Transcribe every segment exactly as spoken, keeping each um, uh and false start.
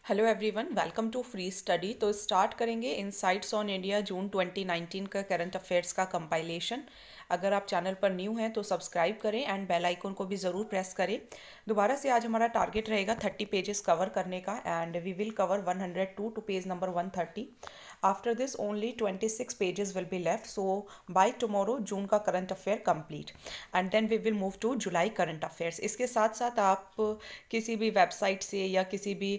Hello everyone, welcome to free study. तो start करेंगे insights on India June twenty nineteen का current affairs का compilation. अगर आप चैनल पर न्यू हैं तो सब्सक्राइब करें एंड बेल आइकन को भी ज़रूर प्रेस करें। दोबारा से आज हमारा टारगेट रहेगा थर्टी पेजेस कवर करने का and we will cover one hundred two to page number one thirty. After this only twenty six pages will be left, so by tomorrow June का current affair complete and then we will move to July current affairs. इसके साथ साथ आप किसी भी website से या किसी भी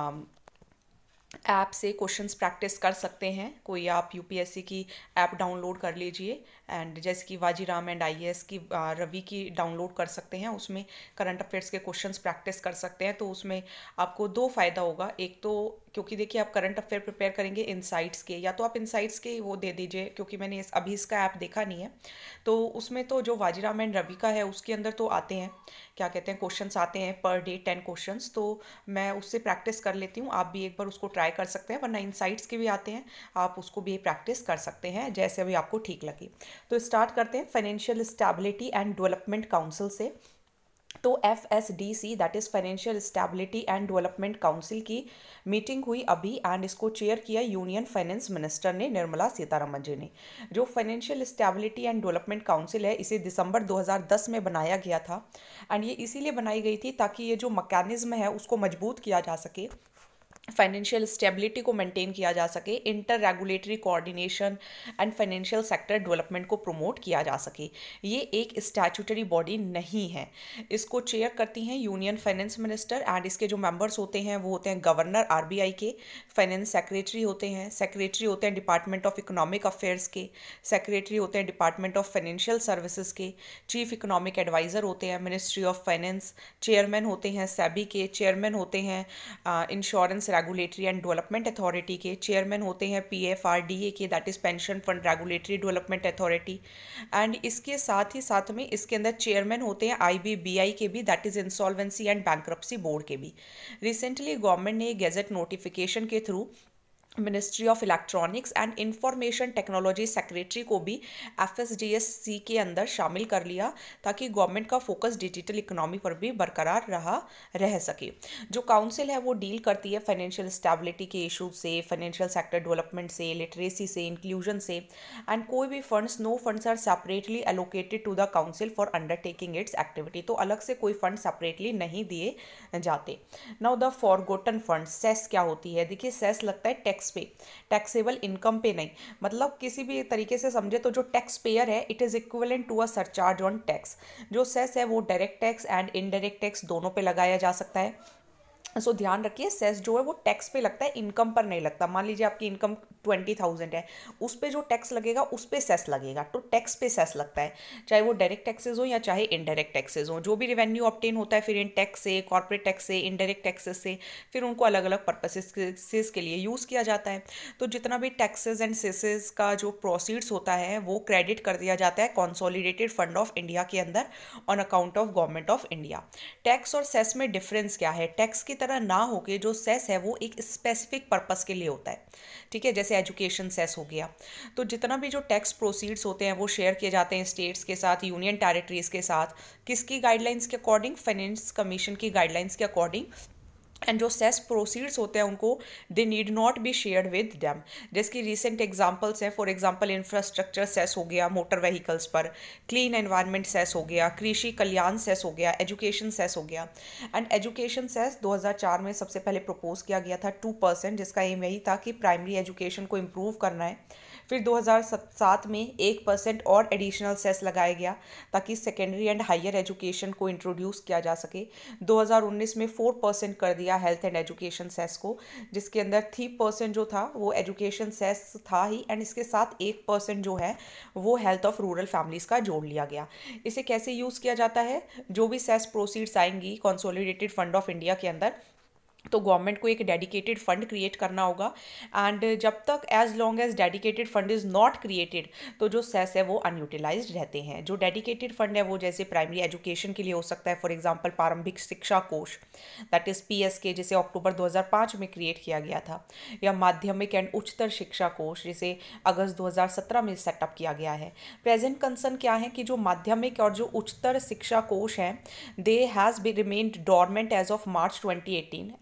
ऐप से क्वेश्चंस प्रैक्टिस कर सकते हैं। कोई आप यूपीएससी की ऐप डाउनलोड कर लीजिए एंड जैसे कि वाजीराम एंड आईएएस की आ, रवि की डाउनलोड कर सकते हैं। उसमें करंट अफेयर्स के क्वेश्चंस प्रैक्टिस कर सकते हैं। तो उसमें आपको दो फ़ायदा होगा। एक तो क्योंकि देखिए आप करंट अफेयर प्रिपेयर करेंगे इनसाइट्स के, या तो आप इनसाइट्स के वो दे दीजिए क्योंकि मैंने इस अभी इसका ऐप देखा नहीं है। तो उसमें तो जो वाजीराम एंड रवि का है उसके अंदर तो आते हैं, क्या कहते हैं, क्वेश्चंस आते हैं पर डे टेन क्वेश्चंस। तो मैं उससे प्रैक्टिस कर लेती हूँ, आप भी एक बार उसको ट्राई कर सकते हैं। वरना इनसाइट्स के भी आते हैं, आप उसको भी प्रैक्टिस कर सकते हैं जैसे अभी आपको ठीक लगे। तो स्टार्ट करते हैं financial stability and development council से। तो F S D C that is financial stability and development council की मीटिंग हुई अभी एंड इसको चेयर किया यूनियन फाइनेंस मिनिस्टर ने, निर्मला सीतारमन जी ने। जो financial stability and development council है इसे दिसंबर दो हज़ार दस में बनाया गया था एंड ये इसीलिए बनाई गई थी ताकि ये जो मैकेनिज्म है उसको मजबूत किया जा सके, फाइनेंशियल स्टेबिलिटी को मेंटेन किया जा सके, inter regulatory coordination and financial sector development को प्रमोट किया जा सके। ये एक स्टैट्यूटरी बॉडी नहीं है। इसको चेयर करती हैं यूनियन फाइनेंस मिनिस्टर एंड इसके जो मेंबर्स होते हैं वो होते हैं गवर्नर आरबीआई के, फाइनेंस सेक्रेटरी होते हैं, सेक्रेटरी होते हैं डिपार्टमेंट ऑफ इकोनॉमिक अफेयर्स के, सेक्रेटरी होते हैं डिपार्टमेंट ऑफ फाइनेंशियल सर्विसेज के, चीफ इकोनॉमिक एडवाइज़र होते हैं मिनिस्ट्री ऑफ फाइनेंस, चेयरमैन होते हैं सेबी के, चेयरमैन होते हैं insurance regulatory and development authority के, चेयरमैन होते हैं पीएफआरडीए के that is pension fund regulatory development authority and इसके साथ ही साथ में इसके अंदर चेयरमैन होते हैं आईबीबीआई के भी that is insolvency and bankruptcy board के भी। रिसेंटली गवर्नमेंट ने गेजेट नोटिफिकेशन के through ministry of electronics and information technology secretary को भी एफएसडीएससी के अंदर शामिल कर लिया ताकि गवर्नमेंट का फोकस डिजिटल इकोनॉमी पर भी बरकरार रहा रह सके। जो काउंसिल है वो डील करती है फाइनेंशियल स्टेबिलिटी के इशूज से, फाइनेंशियल सेक्टर डेवलपमेंट से, लिटरेसी से, इंक्लूजन से एंड कोई भी funds, no funds are separately allocated to the council for undertaking its activity. तो अलग से कोई फंड सेपरेटली नहीं दिए जाते। Now the forgotten fund, cess क्या होती है? देखिए सेस लगता है टैक्स पे, टैक्सेबल इनकम पे नहीं। मतलब किसी भी तरीके से समझे तो जो टैक्स पेयर है it is equivalent to a surcharge on tax. जो सेस है वो direct tax and indirect tax दोनों पे लगाया जा सकता है। सो so, ध्यान रखिए सेस जो है वो टैक्स पे लगता है, इनकम पर नहीं लगता। मान लीजिए आपकी इनकम ट्वेंटी थाउजेंड है, उस पे जो टैक्स लगेगा उस पे सेस लगेगा। तो टैक्स पे सेस लगता है, चाहे वो डायरेक्ट टैक्सेस हो या चाहे इनडायरेक्ट टैक्सेस हो। जो भी रेवेन्यू ऑब्टेन होता है फिर इन टैक्स से, कॉर्पोरेट टैक्स से, इनडायरेक्ट टैक्सेस से, फिर उनको अलग अलग पर्पसेस के लिए यूज़ किया जाता है। तो जितना भी टैक्सेस एंड सेसेस का जो प्रोसीड्स होता है वो क्रेडिट कर दिया जाता है कॉन्सोलिडेटेड फंड ऑफ इंडिया के अंदर on account of government of India. Tax और सेस में डिफरेंस क्या है? टैक्स की तरह ना होके जो सेस है वो एक स्पेसिफिक पर्पस के लिए होता है, ठीक है, जैसे एजुकेशन सेस हो गया। तो जितना भी जो टैक्स प्रोसीड्स होते हैं वो शेयर किए जाते हैं स्टेट्स के साथ, यूनियन टेरिटरीज के साथ, किसकी गाइडलाइंस के अकॉर्डिंग? फाइनेंस कमीशन की गाइडलाइंस के अकॉर्डिंग। एंड जो सेस प्रोसीड्स होते हैं उनको they need not be shared with them. जिसकी रिसेंट एग्जांपल्स हैं, फॉर एग्जांपल इंफ्रास्ट्रक्चर सेस हो गया मोटर व्हीकल्स पर, क्लीन एनवायरनमेंट सेस हो गया, कृषि कल्याण सेस हो गया, एजुकेशन सेस हो गया। एंड एजुकेशन सेस दो हज़ार चार में सबसे पहले प्रपोज किया गया था टू परसेंट, जिसका एम यही था कि प्राइमरी एजुकेशन को इम्प्रूव करना है। फिर दो हज़ार सात में एक परसेंट और एडिशनल सेस लगाया गया ताकि सेकेंडरी एंड हायर एजुकेशन को इंट्रोड्यूस किया जा सके। दो हज़ार उन्नीस में फोर परसेंट कर दिया हेल्थ एंड एजुकेशन सेस को, जिसके अंदर थ्री परसेंट जो था वो एजुकेशन सेस था ही एंड इसके साथ एक परसेंट जो है वो हेल्थ ऑफ रूरल फैमिलीज़ का जोड़ लिया गया। इसे कैसे यूज़ किया जाता है? जो भी सेस प्रोसीड्स आएंगी कंसोलिडेटेड फंड ऑफ इंडिया के अंदर तो गवर्नमेंट को एक डेडिकेटेड फंड क्रिएट करना होगा एंड जब तक as long as dedicated fund is not created तो जो सेस है वो अनयूटिलाइज्ड रहते हैं। जो डेडिकेटेड फंड है वो जैसे प्राइमरी एजुकेशन के लिए हो सकता है, फॉर एग्जांपल प्रारंभिक शिक्षा कोष दैट इज़ पीएसके जिसे अक्टूबर दो हज़ार पाँच में क्रिएट किया गया था, या माध्यमिक एंड उच्चतर शिक्षा कोष जिसे अगस्त दो हज़ार सत्रह में सेटअप किया गया है। प्रेजेंट कंसर्न क्या है कि जो माध्यमिक और जो उच्चतर शिक्षा कोष हैं they has been remained dormant as of March twenty eighteen and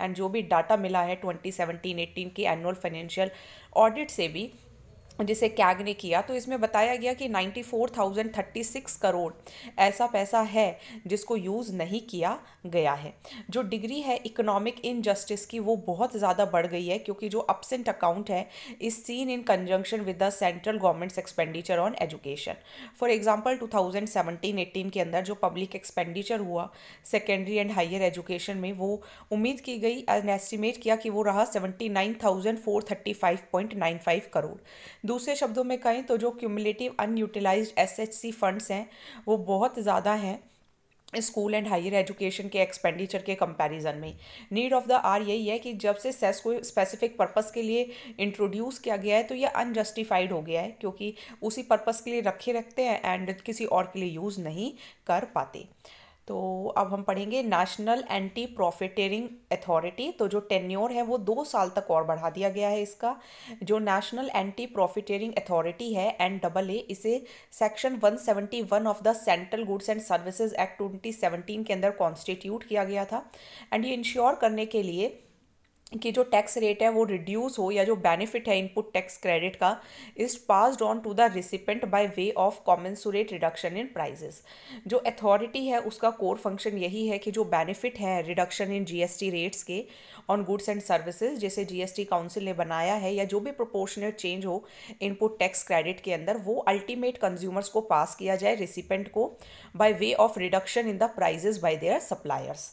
and जो भी डाटा मिला है ट्वेंटी सेवनटीन एटीन की एनुअल फाइनेंशियल ऑडिट से भी, जिसे कैग ने किया, तो इसमें बताया गया कि ninety four thousand thirty six crore ऐसा पैसा है जिसको यूज़ नहीं किया गया है। जो डिग्री है इकोनॉमिक इनजस्टिस की वो बहुत ज़्यादा बढ़ गई है, क्योंकि जो अपसेंट अकाउंट है is seen in conjunction with the central government's expenditure on education. For example two thousand seventeen eighteen के अंदर जो पब्लिक एक्सपेंडिचर हुआ सेकेंडरी एंड हायर एजुकेशन में, वो उम्मीद की गई एंड एस्टिमेट किया कि वो रहा seventy nine thousand four thirty five point nine five crore. दूसरे शब्दों में कहें तो जो क्यूमुलेटिव अनयूटिलाइज्ड एसएचसी फंड्स हैं वो बहुत ज़्यादा हैं स्कूल एंड हायर एजुकेशन के एक्सपेंडिचर के कंपैरिजन में। नीड ऑफ द आर यही है कि जब से सेस को स्पेसिफिक पर्पस के लिए इंट्रोड्यूस किया गया है तो ये अनजस्टिफाइड हो गया है, क्योंकि उसी पर्पस के लिए रखे रखते हैं एंड किसी और के लिए यूज़ नहीं कर पाते। तो अब हम पढ़ेंगे नेशनल एंटी प्रॉफिटेरिंग अथॉरिटी। तो जो टेन्योर है वो दो साल तक और बढ़ा दिया गया है इसका। जो नेशनल एंटी प्रॉफिटेरिंग अथॉरिटी है एन डबल ए, इसे section one seventy one of the central goods and services act twenty seventeen के अंदर कॉन्स्टिट्यूट किया गया था। एंड ये इंश्योर करने के लिए कि जो टैक्स रेट है वो रिड्यूस हो, या जो बेनिफिट है इनपुट टैक्स क्रेडिट का is passed on to the recipient by way of commensurate reduction in prices. जो अथॉरिटी है उसका कोर फंक्शन यही है कि जो बेनिफिट है रिडक्शन इन जीएसटी रेट्स के ऑन गुड्स एंड सर्विसेज, जैसे जीएसटी काउंसिल ने बनाया है, या जो भी प्रोपोर्शनेट चेंज हो इनपुट टैक्स क्रेडिट के अंदर, वो अल्टीमेट कंज्यूमर्स को पास किया जाए रिसिपेंट को by way of reduction in the prices by their suppliers.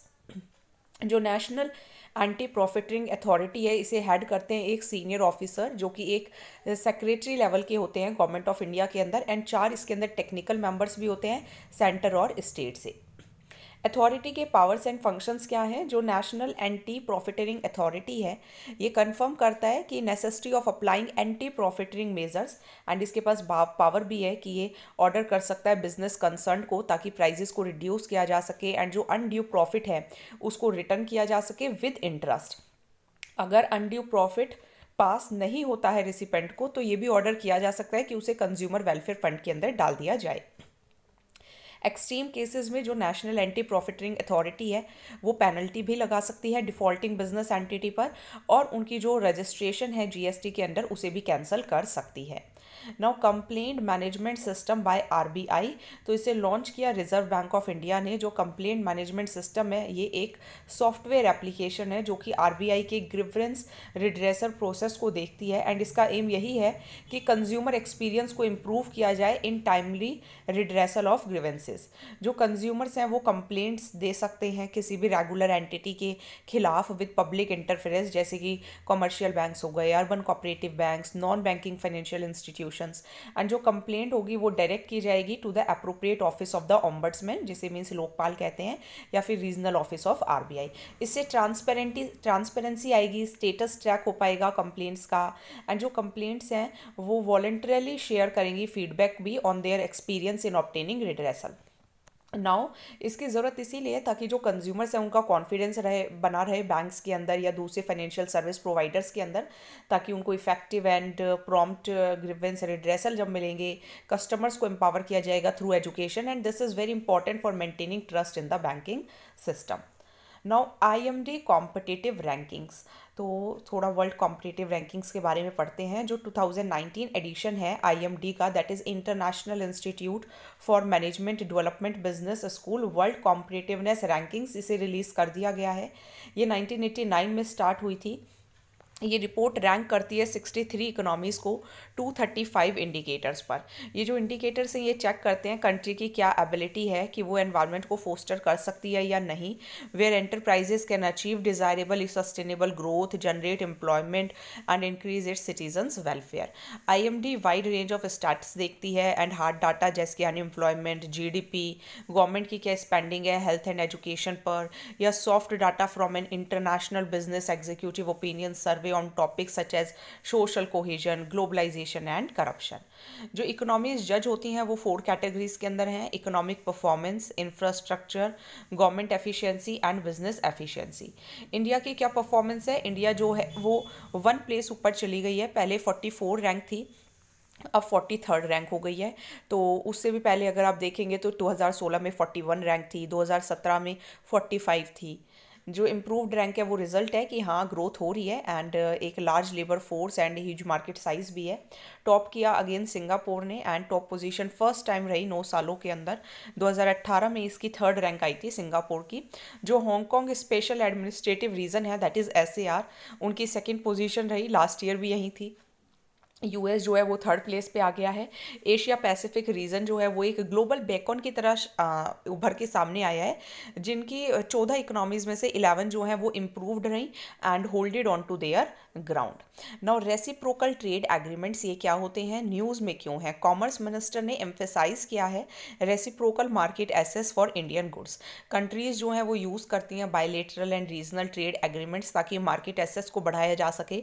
जो नेशनल एंटी प्रॉफिटिंग अथॉरिटी है इसे हेड करते हैं एक सीनियर ऑफिसर जो कि एक सेक्रेटरी लेवल के होते हैं गवर्नमेंट ऑफ इंडिया के अंदर, एंड चार इसके अंदर टेक्निकल मेंबर्स भी होते हैं सेंटर और स्टेट से। अथॉरिटी के पावर्स एंड फंक्शंस क्या हैं? जो नेशनल एंटी प्रॉफिटरिंग अथॉरिटी है ये कंफर्म करता है कि necessity of applying anti profiteering measures, and इसके पास पावर भी है कि ये ऑर्डर कर सकता है बिजनेस कंसर्न को ताकि प्राइजेस को रिड्यूस किया जा सके एंड जो अनड्यू प्रॉफिट है उसको रिटर्न किया जा सके विद इंटरेस्ट। अगर अनड्यू प्रॉफिट पास नहीं होता है रिसिपेंट को तो ये भी ऑर्डर किया जा सकता है कि उसे कंज्यूमर वेलफेयर फंड के अंदर डाल दिया जाए। एक्सट्रीम केसेस में जो नेशनल एंटी प्रॉफिटरिंग अथॉरिटी है वो पेनल्टी भी लगा सकती है डिफॉल्टिंग बिजनेस एंटिटी पर, और उनकी जो रजिस्ट्रेशन है जीएसटी के अंडर उसे भी कैंसिल कर सकती है। Now complaint management system by RBI, तो इसे लॉन्च किया रिजर्व बैंक ऑफ इंडिया ने। जो कंप्लेंट मैनेजमेंट सिस्टम है ये एक सॉफ्टवेयर एप्लीकेशन है जो कि आरबीआई के ग्रीवेंस रिड्रेसर प्रोसेस को देखती है, एंड इसका एम यही है कि कंज्यूमर एक्सपीरियंस को इम्प्रूव किया जाए in timely redressal of grievances. जो कंज्यूमर्स हैं वो कंप्लेंट्स दे सकते हैं किसी भी रेगुलर एंटिटी के खिलाफ विद पब्लिक इंटरफेरेंस, जैसे कि कमर्शियल बैंक्स हो गए, urban cooperative banks, non banking financial institutions, and जो कंप्लेंट होगी वो डायरेक्ट की जाएगी to the appropriate office of the ombudsman, जिसे मीन्स लोकपाल कहते हैं, या फिर रीजनल ऑफिस ऑफ आरबीआई। इससे ट्रांसपेरेंटी ट्रांसपेरेंसी आएगी, स्टेटस ट्रैक हो पाएगा कंप्लेंट्स का, एंड जो कंप्लेंट्स हैं वो वॉलंटरली शेयर करेंगी फीडबैक भी on their experience in obtaining redressal. Now इसकी ज़रूरत इसीलिए है ताकि जो कंज्यूमर्स हैं उनका कॉन्फिडेंस रहे बना रहे बैंक्स के अंदर या दूसरे फाइनेंशियल सर्विस प्रोवाइडर्स के अंदर, ताकि उनको effective and prompt grievance redressal जब मिलेंगे कस्टमर्स को एम्पावर किया जाएगा through education, and this is very important for maintaining trust in the banking system. Now IMD competitive rankings, तो थोड़ा वर्ल्ड कॉम्पिटिटिव रैंकिंग्स के बारे में पढ़ते हैं। जो टू थाउजेंड नाइनटीन एडिशन है आईएमडी का, that is international institute for management development business school world competitiveness rankings, इसे रिलीज़ कर दिया गया है। ये नाइनटीन एटी नाइन में स्टार्ट हुई थी। ये रिपोर्ट रैंक करती है सिक्सटी थ्री इकोनॉमीज़ को टू थर्टी फाइव इंडिकेटर्स पर। ये जो इंडिकेटर्स हैं ये चेक करते हैं कंट्री की क्या एबिलिटी है कि वो एनवायरनमेंट को फोस्टर कर सकती है या नहीं, where enterprises can achieve desirable sustainable growth, generate employment and increase its citizens welfare. IMD wide range of stats देखती है एंड हार्ड डाटा जैसे कि अनएम्प्लॉयमेंट, जीडीपी, गवर्नमेंट की क्या स्पेंडिंग है हेल्थ एंड एजुकेशन पर, या soft data from an international business executive opinion survey on topics such as social cohesion, globalization and corruption। जो इकोनॉमीज जज होती हैं वो फोर कैटेगरीज के अंदर हैं: economic performance, infrastructure, government efficiency and business efficiency. India की क्या परफॉर्मेंस है? इंडिया जो है वो वन प्लेस ऊपर चली गई है, पहले फोर्टी फोर रैंक थी अब फोर्टी थर्ड रैंक हो गई है। तो उससे भी पहले अगर आप देखेंगे तो टू हज़ार सोलह में फोर्टी वन रैंक थी, दो हज़ार सत्रह में फोर्टी फाइव थी, जो इम्प्रूव्ड रैंक है वो रिजल्ट है कि हाँ ग्रोथ हो रही है एंड एक large labour force and huge market size भी है। टॉप किया अगेन सिंगापुर ने and top position first time रही नौ सालों के अंदर। दो हज़ार अठारह में इसकी थर्ड रैंक आई थी सिंगापुर की। जो हांगकांग स्पेशल एडमिनिस्ट्रेटिव रीजन है that is S A R, उनकी सेकेंड पोजीशन रही, लास्ट ईयर भी यही थी। यूएस जो है वो थर्ड प्लेस पे आ गया है। एशिया पैसिफिक रीजन जो है वो एक ग्लोबल बेकॉन की तरह आ, उभर के सामने आया है, जिनकी चौदह इकोनॉमीज में से इलेवन जो है वो इम्प्रूव्ड रही and holded on to their ground. Now reciprocal trade agreements ये क्या होते हैं, न्यूज़ में क्यों है? कॉमर्स मिनिस्टर ने एम्फेसाइज किया है reciprocal market access for Indian goods. Countries जो हैं वो यूज़ करती हैं bilateral and regional trade agreements ताकि मार्केट एसेस को बढ़ाया जा सके,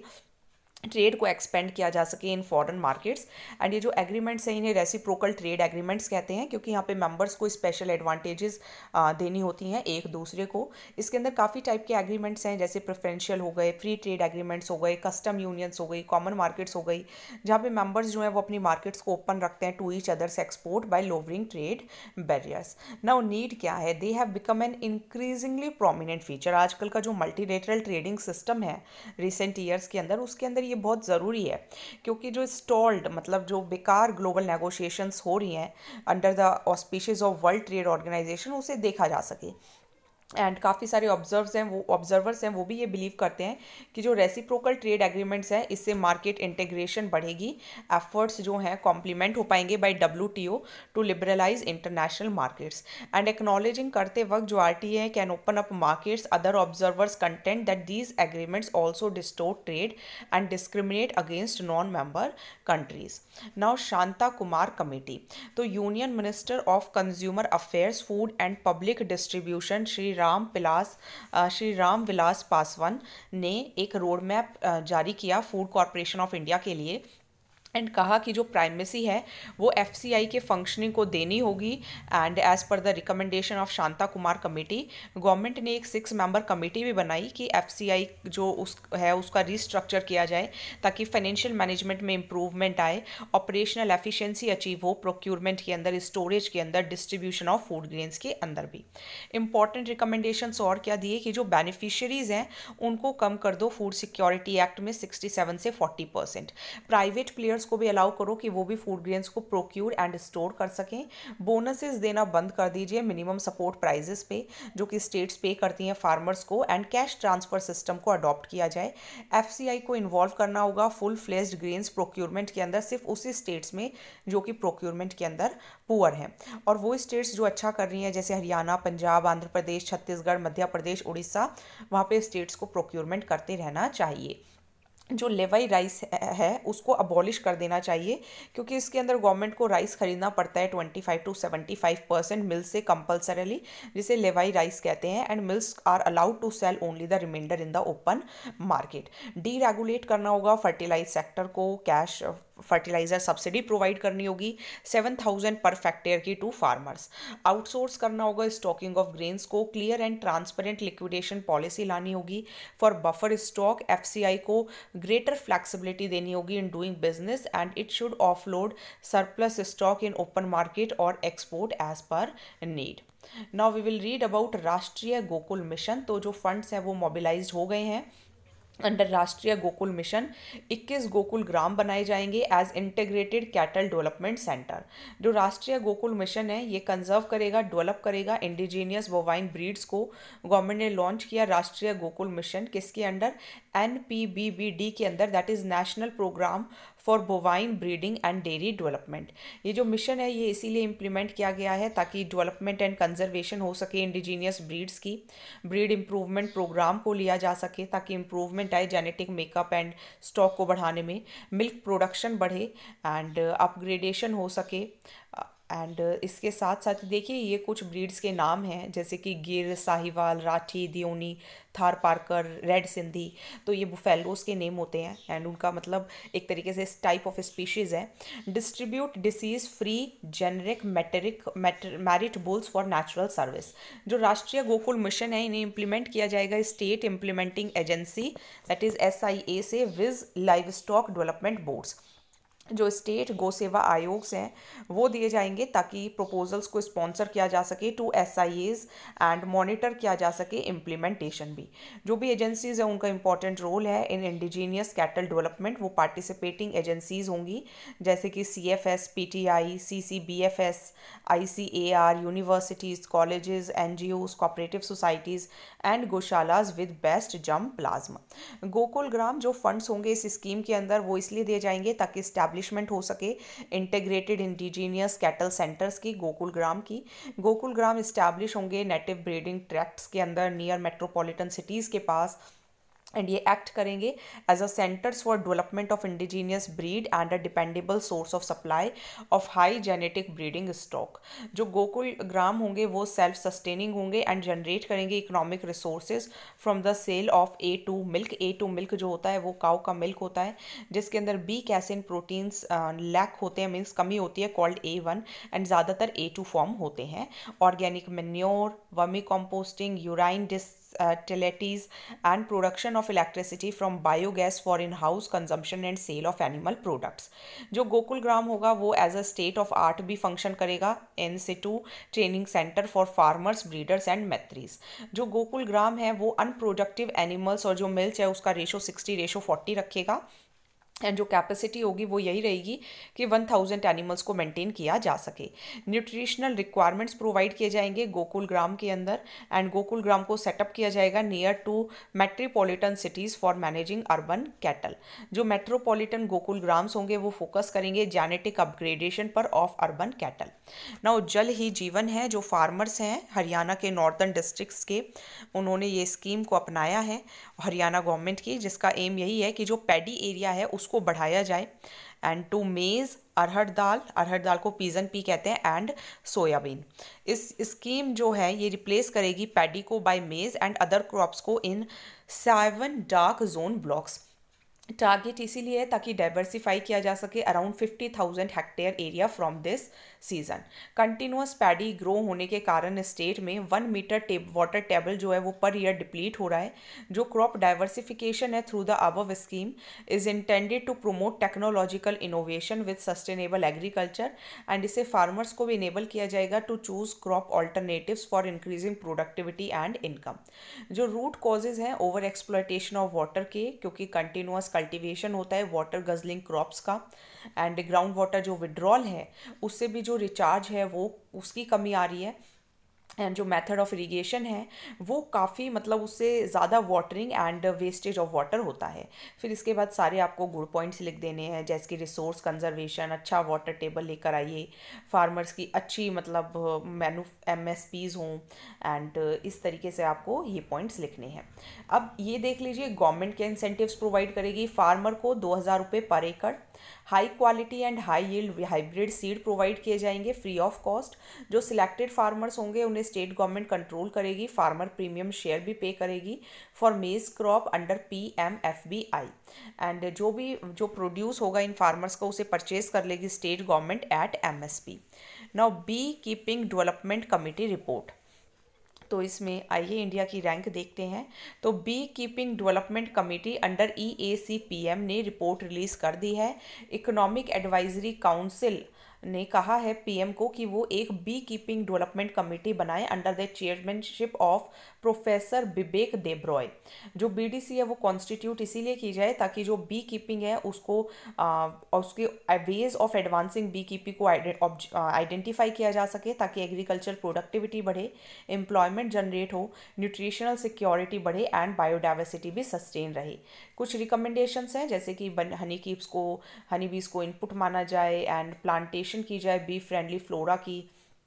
ट्रेड को एक्सपेंड किया जा सके इन फॉरेन मार्केट्स। एंड ये जो एग्रीमेंट्स हैं इन्हें रेसिप्रोकल ट्रेड एग्रीमेंट्स कहते हैं, क्योंकि यहाँ पे मेंबर्स को स्पेशल एडवांटेजेस देनी होती हैं एक दूसरे को। इसके अंदर काफ़ी टाइप के एग्रीमेंट्स हैं, जैसे प्रेफरेंशियल हो गए, फ्री ट्रेड एग्रीमेंट्स हो गए, कस्टम यूनियंस हो गई, कॉमन मार्केट्स हो गई, जहाँ पे मेंबर्स जो हैं वो अपनी मार्केट्स को ओपन रखते हैं to each others export by lowering trade barriers. Now need क्या है, they have become an increasingly prominent feature. आजकल का जो मल्टीलेटरल ट्रेडिंग सिस्टम है रिसेंट ईयर्स के अंदर, उसके अंदर बहुत ज़रूरी है, क्योंकि जो स्टॉल्ड मतलब जो बेकार ग्लोबल नेगोशिएशंस हो रही हैं under the auspicious of world trade organisation, उसे देखा जा सके। एंड काफ़ी सारे ऑब्जर्व्स हैं वो ऑब्जर्वर्स हैं वो भी ये बिलीव करते हैं कि जो रेसिप्रोकल ट्रेड एग्रीमेंट्स हैं इससे मार्केट इंटीग्रेशन बढ़ेगी, एफर्ट्स जो हैं कॉम्प्लीमेंट हो पाएंगे by WTO to liberalise international markets. And acknowledging करते वक्त जो आरटीए है can open up markets, other observers contend that these agreements also distort trade and discriminate against non member countries. Now Shanta Kumar committee, तो union minister of consumer affairs, food and public distribution Shri Ram Vilas Shri Ram Vilas Paswan ने एक road map जारी किया food corporation of India के लिए and कहा कि जो प्राइमेसी है वो एफसीआई के फंक्शनिंग को देनी होगी। And as per the recommendation of Shanta Kumar committee, government ने एक सिक्स मेंबर कमेटी भी बनाई कि एफसीआई जो उस है उसका रिस्ट्रक्चर किया जाए ताकि फाइनेंशियल मैनेजमेंट में इंप्रूवमेंट आए, ऑपरेशनल एफिशिएंसी अचीव हो, प्रोक्यूरमेंट के अंदर, स्टोरेज के अंदर, डिस्ट्रीब्यूशन ऑफ फूड ग्रेन्स के अंदर भी। इंपॉर्टेंट रिकमेंडेशंस और क्या दिए कि जो बेनिफिशियरीज हैं उनको कम कर दो फूड सिक्योरिटी एक्ट में सिक्सटी सेवन से फोर्टी परसेंट। प्राइवेट प्लेयर्स को भी अलाउ करो कि वो भी फूड ग्रेन्स को प्रोक्यूर एंड स्टोर कर सकें। बोनसेस देना बंद कर दीजिए मिनिमम सपोर्ट प्राइजेस पे जो कि स्टेट्स पे करती हैं फार्मर्स को, एंड कैश ट्रांसफर सिस्टम को अडॉप्ट किया जाए। एफसीआई को इन्वॉल्व करना होगा फुल फ्लेज्ड ग्रेन्स प्रोक्यूरमेंट के अंदर सिर्फ उसी स्टेट्स में जो कि प्रोक्यूरमेंट के अंदर पुअर हैं, और वो स्टेट्स जो अच्छा कर रही हैं जैसे हरियाणा, पंजाब, आंध्र प्रदेश, छत्तीसगढ़, मध्य प्रदेश, उड़ीसा, वहाँ पे स्टेट्स को प्रोक्यूरमेंट करते रहना चाहिए। जो लेवाई राइस है उसको अबॉलिश कर देना चाहिए, क्योंकि इसके अंदर गवर्नमेंट को राइस खरीदना पड़ता है twenty five to seventy five percent mills से कंपल्सरली, जिसे लेवाई राइस कहते हैं। And mills are allowed to sell only the remainder in the open market. Deregulate करना होगा फर्टिलाइज सेक्टर को, कैश फर्टिलाइजर सब्सिडी प्रोवाइड करनी होगी seven thousand पर फैक्टेयर की टू फार्मर्स। आउटसोर्स करना होगा स्टॉकिंग ऑफ ग्रेन्स को, clear and transparent liquidation policy लानी होगी फॉर बफर स्टॉक। एफसीआई को ग्रेटर फ्लेक्सिबिलिटी देनी होगी in doing business and it should offload surplus stock in open market और export as per need. Now we will read about Rashtriya Gokul mission. तो जो funds हैं वो मोबिलाइज हो गए हैं अंडर राष्ट्रीय गोकुल मिशन। इक्कीस गोकुल ग्राम बनाए जाएंगे as integrated cattle development centre. जो राष्ट्रीय गोकुल मिशन है ये कंजर्व करेगा, डेवलप करेगा इंडिजीनियस बोवाइन ब्रीड्स को। गवर्नमेंट ने लॉन्च किया राष्ट्रीय गोकुल मिशन किसके under, N P B B D के अंदर, that is national programme for bovine breeding and dairy development. ये जो मिशन है ये इसीलिए इम्प्लीमेंट किया गया है ताकि डेवलपमेंट एंड कंजर्वेशन हो सके इंडिजीनियस ब्रीड्स की। ब्रीड इम्प्रूवमेंट प्रोग्राम को लिया जा सके ताकि इम्प्रूवमेंट आए जेनेटिक मेकअप एंड स्टॉक को बढ़ाने में, मिल्क प्रोडक्शन बढ़े एंड अपग्रेडेशन हो सके। एंड इसके साथ साथ देखिए ये कुछ ब्रीड्स के नाम हैं जैसे कि गिर, साहिवाल, राठी, दियोनी, थार पार्कर, रेड सिंधी। तो ये बुफेलोस के नेम होते हैं एंड उनका मतलब एक तरीके से इस टाइप ऑफ स्पीशीज़ है। Distribute disease free genetic metric merit bulls for natural service. जो राष्ट्रीय गोकुल मिशन है इन्हें इम्प्लीमेंट किया जाएगा state implementing agency that is S I A से viz livestock development boards. जो स्टेट गौ सेवा आयोग हैं वो दिए जाएंगे ताकि प्रपोजल्स को स्पॉन्सर किया जा सके to S I As and monitor किया जा सके इम्प्लीमेंटेशन भी। जो भी एजेंसीज हैं उनका इंपॉर्टेंट रोल है इन इंडिजीनियस कैटल डेवलपमेंट, वो पार्टिसिपेटिंग एजेंसीज होंगी जैसे कि C F S, P T I, C C B F S, I C A R, universities, colleges, N G Os, cooperative societies and gaushalas with best germ plasma. Gokul Gram जो funds होंगे इस scheme के अंदर वो इसलिए दिए जाएंगे ताकि एस्टैब्लिशमेंट हो सके इंटीग्रेटेड इंडिजीनियस कैटल सेंटर्स की गोकुल ग्राम की। गोकुल ग्राम इस्टेब्लिश होंगे नेटिव ब्रीडिंग ट्रैक्ट्स के अंदर नियर मेट्रोपॉलिटन सिटीज़ के पास, एंड ये एक्ट करेंगे as a centres for development of indigenous breed and a dependable source of supply of high genetic breeding stock. जो गोकुल ग्राम होंगे वो सेल्फ सस्टेनिंग होंगे एंड जनरेट करेंगे economic resources from the sale of A two milk. A two milk जो होता है वो cow का मिल्क होता है जिसके अंदर बी कैसिन प्रोटीन्स लैक होते हैं, मीन्स कमी होती है, कॉल्ड ए वन, एंड ज़्यादातर ए टू फॉर्म होते हैं। Organic manure, vermi composting, urine dis utilities and production of electricity from biogas for in-house consumption and sale of animal products। जो गोकुल ग्राम होगा वो as a state of art भी function करेगा, in situ training centre for farmers, breeders and maitris. जो गोकुल ग्राम है वो unproductive animals और जो मिल्क है उसका रेशो सिक्सटी रेशो फोर्टी रखेगा, एंड जो कैपेसिटी होगी वो यही रहेगी कि वन थाउजेंड एनिमल्स को मेंटेन किया जा सके। न्यूट्रिशनल रिक्वायरमेंट्स प्रोवाइड किए जाएंगे गोकुल ग्राम के अंदर, एंड गोकुल ग्राम को सेटअप किया जाएगा near to metropolitan cities for managing urban cattle. जो मेट्रोपॉलिटन गोकुल ग्राम्स होंगे वो फोकस करेंगे जेनेटिक अपग्रेडेशन पर of urban cattle. Now Jal Hi जीवन है, जो फार्मर्स हैं हरियाणा के नॉर्दर्न डिस्ट्रिक्ट्स के, उन्होंने ये स्कीम को अपनाया है हरियाणा गवर्नमेंट की, जिसका एम यही है कि जो पैडी एरिया है उसको बढ़ाया जाए, एंड टू मेज़, अरहर दाल, अरहर दाल को पीजन पी कहते हैं, एंड सोयाबीन। इस स्कीम जो है ये रिप्लेस करेगी पैडी को बाय मेज़ एंड अदर क्रॉप्स को in seven dark zone blocks. Target इसीलिए है ताकि डाइवर्सिफाई किया जा सके around fifty thousand hectare area from this season. Continuous paddy grow होने के कारण स्टेट में one metre tab water table जो है वो पर ईयर डिप्लीट हो रहा है। जो क्रॉप डाइवर्सिफिकेशन है through the above scheme is intended to promote technological innovation with sustainable agriculture, and इसे फार्मर्स को भी इनेबल किया जाएगा to choose crop alternatives for increasing productivity and income. जो रूट कॉजेज हैं ओवर एक्सप्लॉयटेशन ऑफ वाटर के, क्योंकि continuous cultivation होता है वाटर गजलिंग क्रॉप्स का, एंड ग्राउंड वाटर जो विड्रॉल है उससे भी जो रिचार्ज है वो उसकी कमी आ रही है, एंड जो मेथड ऑफ इरिगेशन है वो काफ़ी मतलब उससे ज़्यादा watering and wastage of water होता है। फिर इसके बाद सारे आपको गुड पॉइंट्स लिख देने हैं जैसे कि रिसोर्स कंजर्वेशन, अच्छा वाटर टेबल लेकर आइए, फार्मर्स की अच्छी मतलब मैनु एम एस पीज़ हों, एंड इस तरीके से आपको ये पॉइंट्स लिखने हैं। अब ये देख लीजिए गवर्नमेंट के इंसेंटिव्स प्रोवाइड करेगी फार्मर को दो हज़ार रुपये पर एकड़, high quality and high yield hybrid seed provide किए जाएंगे फ्री ऑफ कॉस्ट। जो सिलेक्टेड फार्मर्स होंगे उन्हें स्टेट गवर्नमेंट कंट्रोल करेगी, फार्मर प्रीमियम शेयर भी पे करेगी for maize crop under P M F B I, and जो भी जो प्रोड्यूस होगा इन फार्मर्स को उसे परचेज कर लेगी state government at M S P. Now bee keeping development committee report, तो इसमें आइए इंडिया की रैंक देखते हैं। तो bee keeping development committee under E A C P M ने रिपोर्ट रिलीज कर दी है। इकोनॉमिक एडवाइजरी काउंसिल ने कहा है पीएम को कि वो एक बी कीपिंग डेवलपमेंट कमेटी बनाए under the chairmanship of professor Bibek Debroy. जो बीडीसी है वो कॉन्स्टिट्यूट इसीलिए की जाए ताकि जो बी कीपिंग है उसको आ, उसके ways of advancing bee keeping को आइडेंटिफाई किया जा सके ताकि एग्रीकल्चर प्रोडक्टिविटी बढ़े, एम्प्लॉयमेंट जनरेट हो, न्यूट्रिशनल सिक्योरिटी बढ़े एंड बायोडाइवर्सिटी भी सस्टेन रहे। कुछ रिकमेंडेशंस हैं जैसे कि हनी कीप्स को हनी बीज को इनपुट माना जाए, एंड प्लांटेशन की जाए बी फ्रेंडली फ्लोरा की,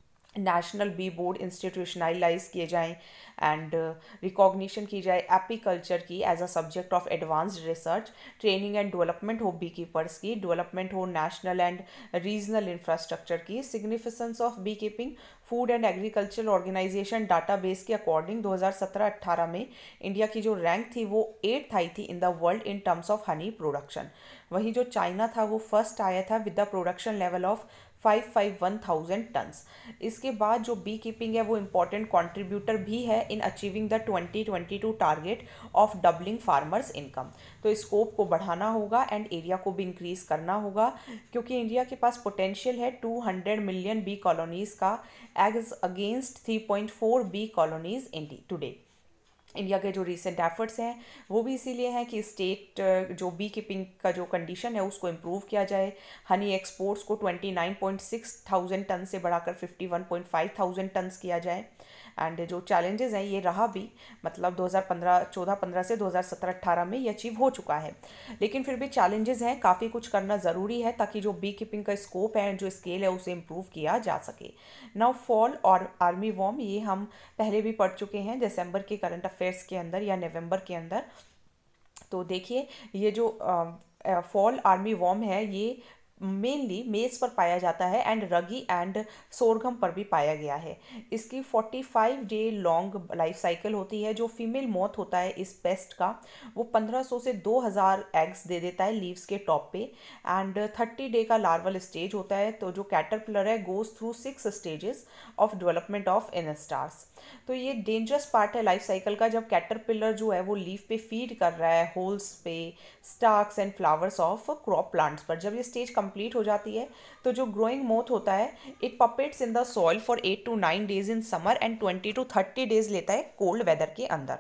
नेशनल बी बोर्ड इंस्टीट्यूशनलाइज किए जाएं, एंड रिकॉग्निशन की जाए एपीकल्चर की as a subject of advanced research, training and development हो बी कीपर्स की, डेवलपमेंट हो नेशनल एंड रीजनल इंफ्रास्ट्रक्चर की, significance of bee keeping food and agriculture organisation database के अकॉर्डिंग दो हज़ार सत्रह अट्ठारह में इंडिया की जो रैंक थी वो एट्थ आई थी in the world in terms of honey production. वहीं जो चाइना था वो फर्स्ट आया था with the production level of five five one thousand tonnes. इसके बाद जो बी कीपिंग है वो इम्पॉर्टेंट कंट्रीब्यूटर भी है in achieving the twenty twenty two target of doubling farmers income. तो स्कोप को बढ़ाना होगा एंड एरिया को भी इंक्रीज करना होगा, क्योंकि इंडिया के पास पोटेंशियल है two hundred million bee colonies का as against three point four bee colonies in today. India के जो रिसेंट एफर्ट्स हैं वो भी इसीलिए हैं कि स्टेट जो बी कीपिंग का जो कंडीशन है उसको इम्प्रूव किया जाए। हनी एक्सपोर्ट्स को twenty nine point six thousand tonne से बढ़ाकर fifty one point five thousand tonnes किया जाए। एंड जो चैलेंजेस हैं ये रहा भी, मतलब दो हज़ार पंद्रह चौदह पंद्रह से दो हज़ार सत्रह अट्ठारह में ये अचीव हो चुका है, लेकिन फिर भी चैलेंजेस हैं, काफ़ी कुछ करना ज़रूरी है ताकि जो बी कीपिंग का स्कोप है, जो स्केल है, उसे इम्प्रूव किया जा सके। नाउ फॉल और आर्मी वॉर्म, ये हम पहले भी पढ़ चुके हैं दिसंबर के करंट अफेयर्स के अंदर या नवंबर के अंदर। तो देखिए ये जो फॉल आर्मी वॉर्म है ये मेनली मेज पर पाया जाता है एंड रगी एंड सोरगम पर भी पाया गया है। इसकी पैंतालीस डे लॉन्ग लाइफ साइकिल होती है। जो फीमेल मौत होता है इस पेस्ट का वो पंद्रह सौ से दो हज़ार एग्स दे देता है लीव्स के टॉप पे एंड तीस डे का लार्वल स्टेज होता है। तो जो कैटरपिलर है goes through six stages of development of instars. तो ये डेंजरस पार्ट है लाइफ साइकिल का, जब कैटरपिलर जो है वो लीफ पे फीड कर रहा है होल्स पे, stalks and flowers of crop plants पर। जब ये स्टेज कंप्लीट हो जाती है तो जो ग्रोइंग मोथ होता है it pupates in the soil for eight to nine days in summer and twenty to thirty days लेता है कोल्ड वेदर के अंदर।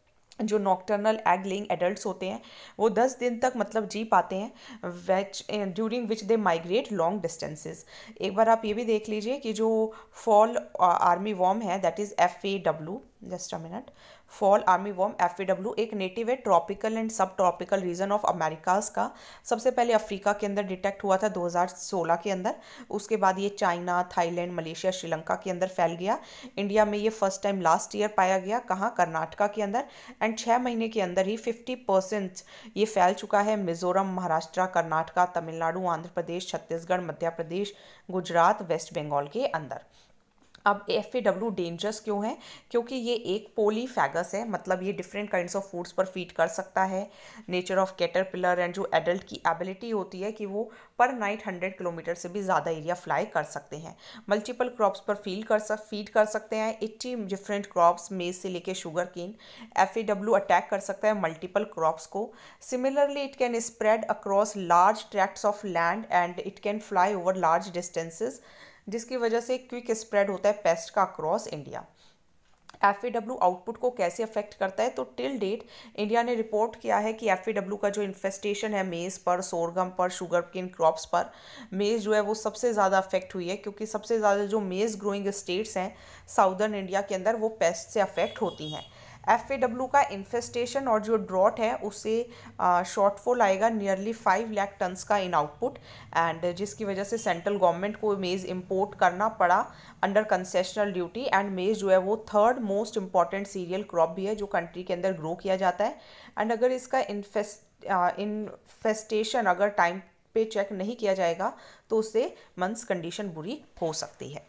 जो नॉक्टर्नल एग लेइंग एडल्ट्स होते हैं वो दस दिन तक मतलब जी पाते हैं, वेच during which they migrate long distances. एक बार आप ये भी देख लीजिए कि जो फॉल आर्मी वॉर्म है that is F A W, just a minute, fall armyworm F A W एक नेटिव है tropical and sub tropical region of Americas का। सबसे पहले अफ्रीका के अंदर डिटेक्ट हुआ था दो हज़ार सोलह के अंदर, उसके बाद ये चाइना, थाईलैंड, मलेशिया, श्रीलंका के अंदर फैल गया। इंडिया में ये फर्स्ट टाइम लास्ट ईयर पाया गया, कहाँ, कर्नाटका के अंदर, एंड छः महीने के अंदर ही फिफ्टी परसेंट ये फैल चुका है मिजोरम, महाराष्ट्र, कर्नाटका, तमिलनाडु, आंध्र प्रदेश, छत्तीसगढ़, मध्य प्रदेश, गुजरात, वेस्ट बंगाल के अंदर। अब एफ ए डब्ल्यू डेंजरस क्यों है? क्योंकि ये एक पोलीफैगस है, मतलब ये डिफरेंट काइंड्स ऑफ फूड्स पर फीड कर सकता है। नेचर ऑफ कैटरपिलर एंड जो एडल्ट की एबिलिटी होती है कि वो पर नाइट हंड्रेड किलोमीटर से भी ज़्यादा एरिया फ्लाई कर सकते हैं। मल्टीपल क्रॉप्स पर फील कर सक फीड कर सकते हैं, एट्टी डिफरेंट क्रॉप्स, मेज से लेके sugar cane. F A W attack कर सकता है मल्टीपल क्रॉप्स को। Similarly it can spread across large tracts of land and it can fly over large distances, जिसकी वजह से क्विक स्प्रेड होता है पेस्ट का across India. F A W output को कैसे अफेक्ट करता है? तो टिल डेट इंडिया ने रिपोर्ट किया है कि एफ ए डब्ल्यू का जो इन्फेस्टेशन है मेज़ पर, सोरगम पर, शुगर केन क्रॉप्स पर, मेज़ जो है वो सबसे ज़्यादा अफेक्ट हुई है, क्योंकि सबसे ज़्यादा जो मेज़ ग्रोइंग स्टेट्स हैं साउदर्न इंडिया के अंदर वो पेस्ट से अफेक्ट होती हैं। एफ ए डब्ल्यू का इन्फेस्टेशन और जो ड्रॉट है उससे शॉर्टफॉल आएगा नियरली फाइव लाख टन्स का इन आउटपुट, एंड जिसकी वजह से सेंट्रल गवर्नमेंट को मेज़ इंपोर्ट करना पड़ा अंडर कंसेशनल ड्यूटी। एंड मेज़ जो है वो third most important cereal crop भी है जो कंट्री के अंदर ग्रो किया जाता है। एंड अगर इसका इन्फेस्ट इन्फेस्टेशन अगर टाइम पे चेक नहीं किया जाएगा तो उससे मंथ्स कंडीशन बुरी हो सकती है।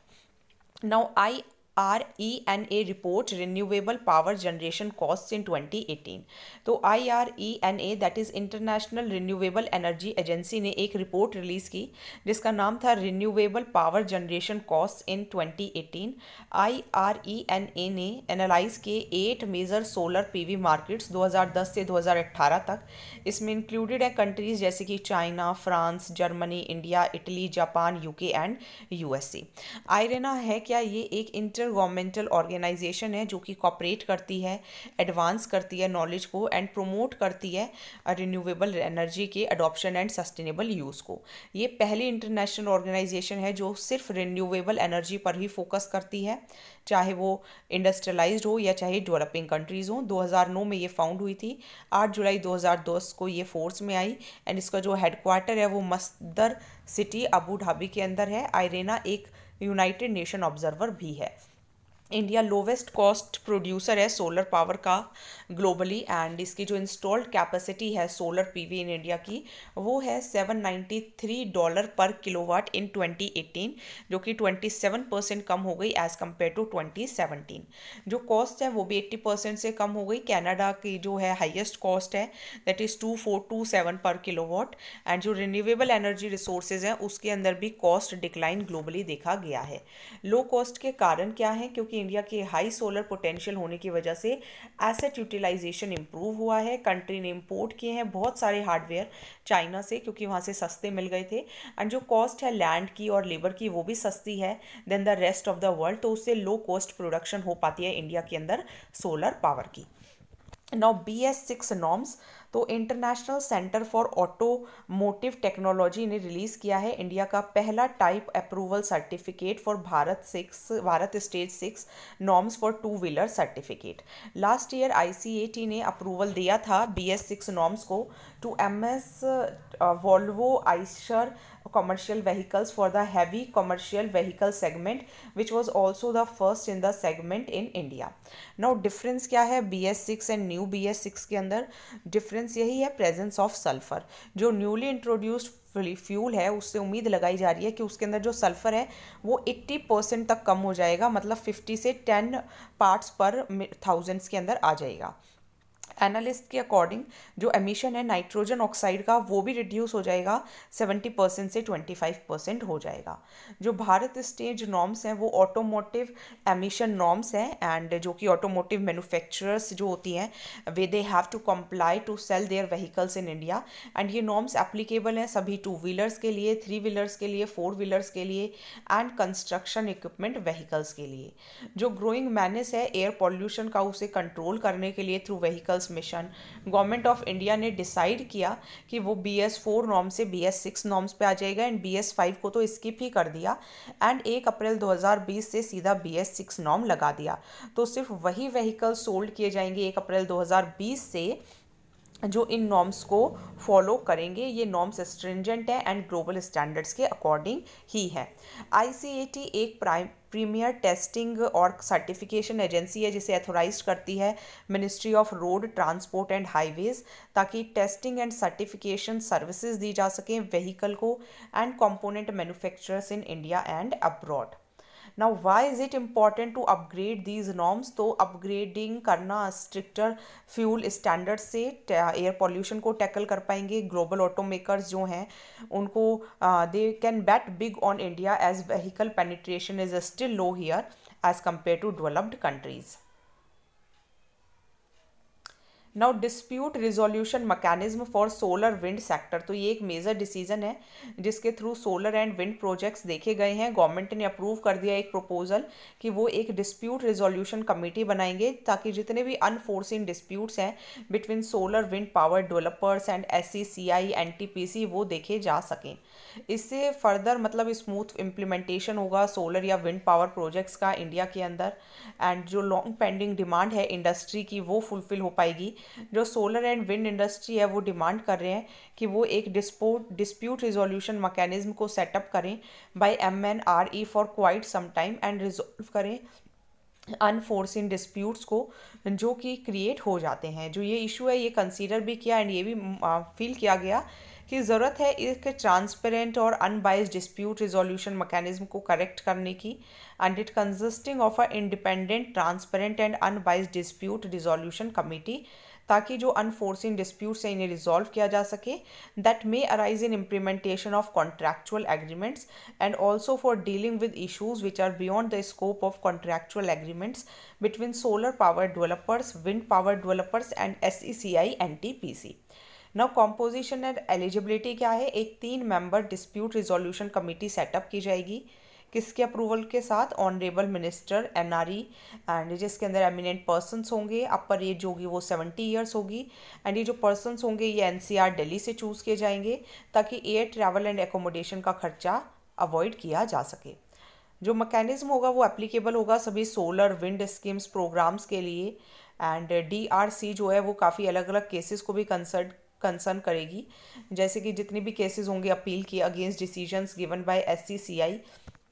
Now I R E N A report renewable power generation cost in twenty eighteen. तो I R E N A that is international renewable energy agency ने एक रिपोर्ट रिलीज़ की जिसका नाम था renewable power generation cost in twenty eighteen. I R E N A ने analyse किए eight major solar PV markets दो हज़ार दस से दो हज़ार अठारह तक। इसमें इंक्लूडेड है कंट्रीज़ जैसे कि China, France, Germany, India, Italy, Japan, UK and USA. IRENA है क्या? ये एक इंटर गवर्नमेंटल ऑर्गेनाइजेशन है जो कि कॉपरेट करती है, एडवांस करती है नॉलेज को एंड प्रोमोट करती है रिन्यूएबल एनर्जी के अडॉप्शन एंड सस्टेनेबल यूज़ को। ये पहली इंटरनेशनल ऑर्गेनाइजेशन है जो सिर्फ रिन्यूएबल एनर्जी पर ही फोकस करती है, चाहे वो इंडस्ट्रियलाइज्ड हो या चाहे डेवलपिंग कंट्रीज़ हो। दो हज़ार नौ में ये फाउंड हुई थी, आठ जुलाई दो हज़ार दस को ये फोर्स में आई एंड इसका जो हेडक्वार्टर है वो मस्दर सिटी अबू धाबी के अंदर है। आयरेना एक यूनाइटेड नेशन ऑब्जर्वर भी है। इंडिया लोवेस्ट कॉस्ट प्रोड्यूसर है सोलर पावर का ग्लोबली, एंड इसकी जो इंस्टॉल्ड कैपेसिटी है सोलर पीवी इन इंडिया की वो है सेवन नाइन्टी थ्री डॉलर पर किलोवाट इन ट्वेंटी एटीन, जो कि ट्वेंटी सेवन परसेंट कम हो गई as compared to twenty seventeen. जो कॉस्ट है वो भी एट्टी परसेंट से कम हो गई। कनाडा की जो है हाईएस्ट कॉस्ट है that is two four two seven पर किलोवाट, एंड जो रिन्यूएबल एनर्जी रिसोर्सेज हैं उसके अंदर भी कॉस्ट डिक्लाइन ग्लोबली देखा गया है। लो कॉस्ट के कारण क्या है? क्योंकि इंडिया के हाई सोलर पोटेंशियल होने की वजह से एसेट यूटिलाइजेशन इंप्रूव हुआ है। कंट्री ने इंपोर्ट किए हैं बहुत सारे हार्डवेयर चाइना से, क्योंकि वहाँ से सस्ते मिल गए थे, एंड जो कॉस्ट है लैंड की और लेबर की वो भी सस्ती है than the rest of the world, तो उससे लो कॉस्ट प्रोडक्शन हो पाती है इंडिया के अंदर सोलर पावर की। Now B S six norms, तो international centre for automotive technology ने रिलीज़ किया है इंडिया का पहला type approval certificate for Bharat six Bharat stage six norms for two wheeler certificate. Last year I C A T ने approval दिया था B S six norms को to M S Volvo Eicher commercial vehicles for the heavy commercial vehicle segment, which was also the first in the segment in India. Now difference क्या है B S six and new B S six के अंदर? difference यही है presence of sulfur। जो newly introduced fuel है उससे उम्मीद लगाई जा रही है कि उसके अंदर जो सल्फर है वो अस्सी परसेंट तक कम हो जाएगा, मतलब फिफ्टी से टेन पार्ट्स पर थाउजेंड्स के अंदर आ जाएगा। एनालिस्ट के अकॉर्डिंग जो एमिशन है नाइट्रोजन ऑक्साइड का वो भी रिड्यूस हो जाएगा, सेवेंटी परसेंट से ट्वेंटी फाइव परसेंट हो जाएगा। जो भारत स्टेज नॉर्म्स हैं वो ऑटोमोटिव एमिशन नॉर्म्स हैं, एंड जो कि ऑटोमोटिव मैन्युफैक्चरर्स जो होती हैं वे they have to comply to sell their vehicles in India, and ये नॉर्म्स एप्लीकेबल हैं सभी टू व्हीलर्स के लिए, थ्री व्हीलर्स के लिए, फोर व्हीलर्स के लिए एंड कंस्ट्रक्शन इक्विपमेंट व्हीकल्स के लिए। जो ग्रोइंग मैनेस है एयर पॉल्यूशन का उसे कंट्रोल करने के लिए through vehicles emission government of India ने डिसाइड किया कि वो बी एस फोर नॉर्म से बी एस सिक्स नॉर्म्स पे आ जाएगा, एंड बी एस फाइव को तो स्किप ही कर दिया, एंड एक अप्रैल दो हज़ार बीस से सीधा बी एस सिक्स नॉर्म लगा दिया। तो सिर्फ वही व्हीकल सोल्ड किए जाएंगे एक अप्रैल दो हज़ार बीस से जो इन नॉर्म्स को फॉलो करेंगे। ये नॉर्म्स स्ट्रिंजेंट है एंड ग्लोबल स्टैंडर्ड्स के अकॉर्डिंग ही है। आई सी ए टी एक प्राइम प्रीमियर टेस्टिंग और सर्टिफिकेशन एजेंसी है जिसे अथोराइज करती है ministry of road transport and highways, ताकि टेस्टिंग एंड सर्टिफिकेशन सर्विसेज दी जा सकें व्हीकल को and component manufacturers in India and abroad. Now why is it important to upgrade these norms? तो अपग्रेडिंग करना स्ट्रिक्टर फ्यूल स्टैंडर्ड से air pollution को tackle कर पाएंगे। ग्लोबल ऑटोमेकर्स जो हैं उनको they can bet big on India as vehicle penetration is still low here as compared to developed countries. Now dispute resolution mechanism for solar wind sector, तो ये एक major decision है जिसके through solar and wind projects देखे गए हैं। Government ने approve कर दिया एक प्रपोजल कि वो एक डिस्प्यूट रिजोल्यूशन कमेटी बनाएंगे ताकि जितने भी अनफोर्सिन डिस्प्यूट्स हैं between solar wind power developers and S C C I N T P C वो देखे जा सकें। इससे फर्दर मतलब स्मूथ इम्प्लीमेंटेशन होगा सोलर या विंड पावर प्रोजेक्ट्स का इंडिया के अंदर, एंड जो लॉन्ग पेंडिंग डिमांड है इंडस्ट्री की वो फुलफिल हो पाएगी। जो सोलर एंड विंड इंडस्ट्री है वो डिमांड कर रहे हैं कि वो एक डिस्पोट डिस्प्यूट रिजोल्यूशन मैकेनिज्म को सेटअप करें by M N R E for quite some time and resolve करें अनफोर्सिन डिस्प्यूट्स को जो कि क्रिएट हो जाते हैं। जो ये इशू है ये कंसीडर भी किया एंड ये भी फील किया गया कि ज़रूरत है एक ट्रांसपेरेंट और अनबाइस्ड डिस्प्यूट रिजोल्यूशन मैकेनिज्म को करेक्ट करने की, and it consisting of a independent transparent and unbiased dispute resolution committee, ताकि जो अनफोर्सिन डिस्प्यूट्स हैं इन्हें रिजॉल्व किया जा सके that may arise in implementation of contractual agreements and also for dealing with issues which are beyond the scope of contractual agreements between solar power developers, wind power developers and S E C I N T P C. Now composition and eligibility क्या है? एक तीन member dispute resolution committee setup की जाएगी। किसके approval के साथ? Honourable minister N R E, and जिसके अंदर एमिनेंट पर्सनस होंगे। अपर एज होगी वो सेवेंटी ईयर्स होगी, एंड ये जो पर्सनस होंगे ये एन सी आर दिल्ली से चूज़ किए जाएंगे ताकि एयर ट्रैवल एंड एकोमोडेशन का खर्चा अवॉइड किया जा सके। जो मैकेनिज्म होगा वो एप्लीकेबल होगा सभी सोलर विंड स्कीम्स प्रोग्राम्स के लिए, एंड डी आर सी जो है वो काफ़ी अलग अलग केसेस को भी कंसर्न कंसर्न करेगी, जैसे कि जितनी भी केसेस होंगे अपील की against decisions given by S C C I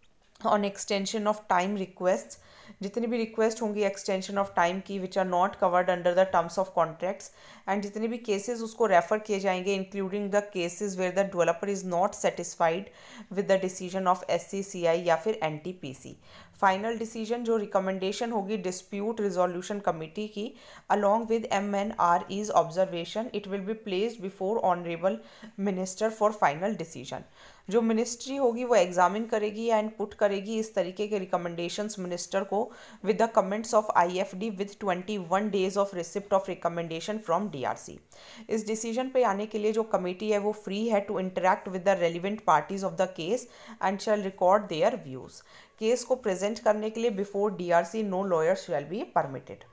on extension of time request, जितनी भी रिक्वेस्ट होंगी एक्सटेंशन ऑफ टाइम की which are not covered under the terms of contracts, and जितने भी केसेस उसको रेफर किए जाएंगे including the cases where the developer is not satisfied with the decision of S C C I या फिर N T P C. Final decision जो recommendation होगी dispute resolution committee की along with M N R E's observation, it will be placed before honourable minister for final decision. जो ministry होगी वो examine करेगी and put करेगी इस तरीके के रिकमेंडेशंस मिनिस्टर को with the comments of IFD with twenty one days of receipt of recommendation from DRC. इस डिसीजन पे आने के लिए जो कमेटी है वो फ्री है to interact with the relevant parties of the case and shall record their views. Case को प्रेजेंट करने के लिए before DRC no lawyer shall be permitted.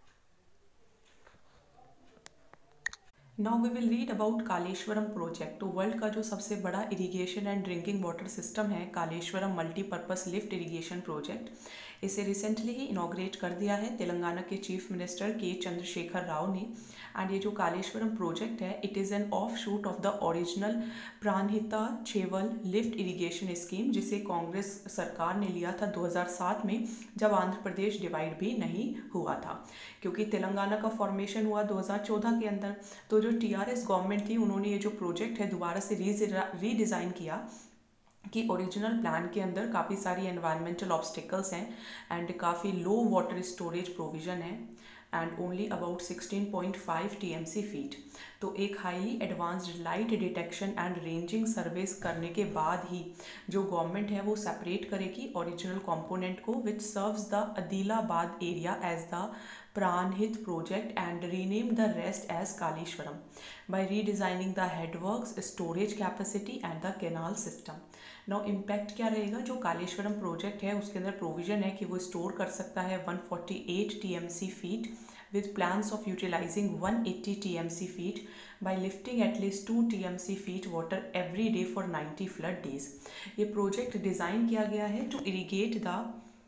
Now we will read about Kaleshwaram project. तो world का जो सबसे बड़ा irrigation and drinking water system है Kaleshwaram multipurpose lift irrigation project, इसे रिसेंटली ही इनॉग्रेट कर दिया है तेलंगाना के चीफ मिनिस्टर के चंद्रशेखर राव ने। एंड ये जो कालेश्वरम प्रोजेक्ट है it is an offshoot of the original Pranhita Chevella lift irrigation scheme, जिसे कांग्रेस सरकार ने लिया था दो हज़ार सात में जब आंध्र प्रदेश डिवाइड भी नहीं हुआ था, क्योंकि तेलंगाना का फॉर्मेशन हुआ दो हज़ार चौदह के अंदर। तो जो टीआरएस गवर्नमेंट थी उन्होंने ये जो प्रोजेक्ट है दोबारा से रीडिज़ाइन किया कि ओरिजिनल प्लान के अंदर काफ़ी सारी एनवायरमेंटल ऑब्स्टिकल्स हैं एंड काफ़ी लो वाटर स्टोरेज प्रोविज़न है and only about sixteen point five T M C feet. तो एक highly advanced light detection and ranging service करने के बाद ही जो गवर्नमेंट है वो सेपरेट करेगी ओरिजिनल कंपोनेंट को which serves the Adilabad area as the Pranhita project and rename the rest as Kaleshwaram by redesigning the headworks, storage capacity and the canal system. Now impact क्या रहेगा, जो कालेश्वरम प्रोजेक्ट है उसके अंदर प्रोविजन है कि वो स्टोर कर सकता है one forty eight T M C feet with plans of utilizing one eighty T M C feet by lifting at least two T M C feet water every day for ninety flood days. ये project design किया गया है to irrigate the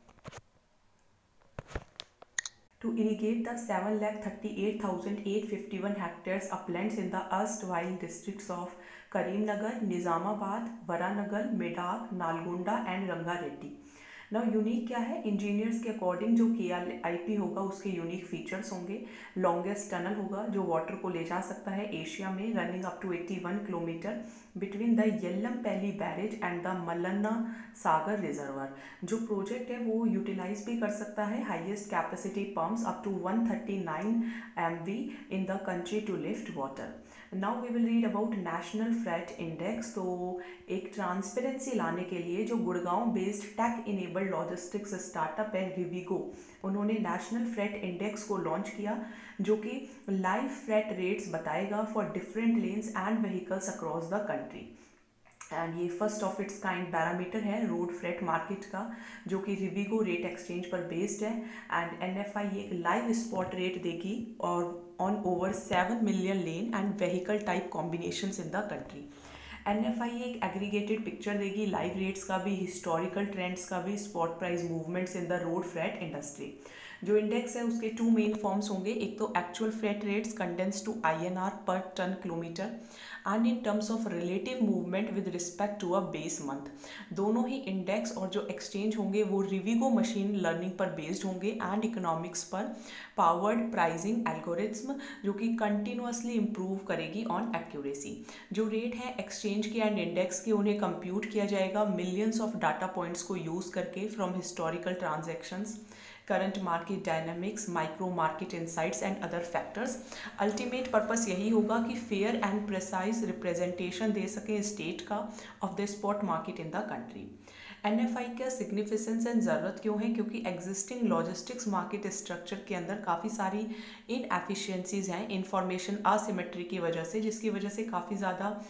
to irrigate the seven lakh thirty-eight thousand eight hundred fifty-one hectares uplands in the erstwhile districts of Karimnagar, Nizamabad, Varanagar, Medak, Nalgonda and Rangareddy. ना unique क्या है, engineers के according जो के आई P होगा उसके unique features होंगे। Longest tunnel होगा जो वाटर को ले जा सकता है एशिया में, running up to eighty one kilometre between the Yellampalli barrage and the Mallanna Sagar reservoir. जो प्रोजेक्ट है वो यूटिलाइज भी कर सकता है highest capacity pumps up to one thirty nine M V in the country to lift water. Now we will read about national freight index. तो एक transparency लाने के लिए जो Gurgaon based tech enabled logistics startup है रिविगो, उन्होंने नेशनल फ्रेट इंडेक्स को launch किया जो कि लाइव फ्रेट रेट्स बताएगा for different lanes and vehicles across the country. And ये first of its kind parameter है रोड फ्रेट मार्केट का जो कि रिविगो रेट एक्सचेंज पर बेस्ड है। एंड एन एफ आई एक लाइव स्पॉट रेट देगी और on over seven million lane and vehicle type combinations in the country. N F I एक एग्रीगेटेड पिक्चर देगी लाइव रेट्स का भी, हिस्टोरिकल ट्रेंड्स का भी, spot price movements in the road freight industry. जो index है उसके टू मेन फॉर्म्स होंगे, एक तो actual freight rates condense to I N R per ton kilometre and in terms of relative movement with respect to a base month. दोनों ही index और जो एक्सचेंज होंगे वो रिविगो मशीन लर्निंग पर बेस्ड होंगे एंड इकोनॉमिक्स पर पावर्ड प्राइसिंग एल्गोरिथ्म जो कि कंटिन्यूअसली इम्प्रूव करेगी ऑन एक्यूरेसी। जो रेट है एक्सचेंज के एंड इंडेक्स के उन्हें कंप्यूट किया जाएगा मिलियंस ऑफ डाटा पॉइंट्स को यूज़ करके from historical transactions, current market dynamics, micro market insights and other factors. Ultimate purpose यही होगा कि फेयर एंड प्रिसाइज रिप्रेजेंटेशन दे सकें स्टेट का of the spot market in the country. N F I का significance and ज़रूरत क्यों है, क्योंकि एग्जिस्टिंग लॉजिस्टिक्स मार्केट स्ट्रक्चर के अंदर काफ़ी सारी इनएफिशिएंसीज हैं इंफॉर्मेशन असिमेट्री की वजह से, जिसकी वजह से काफ़ी ज़्यादा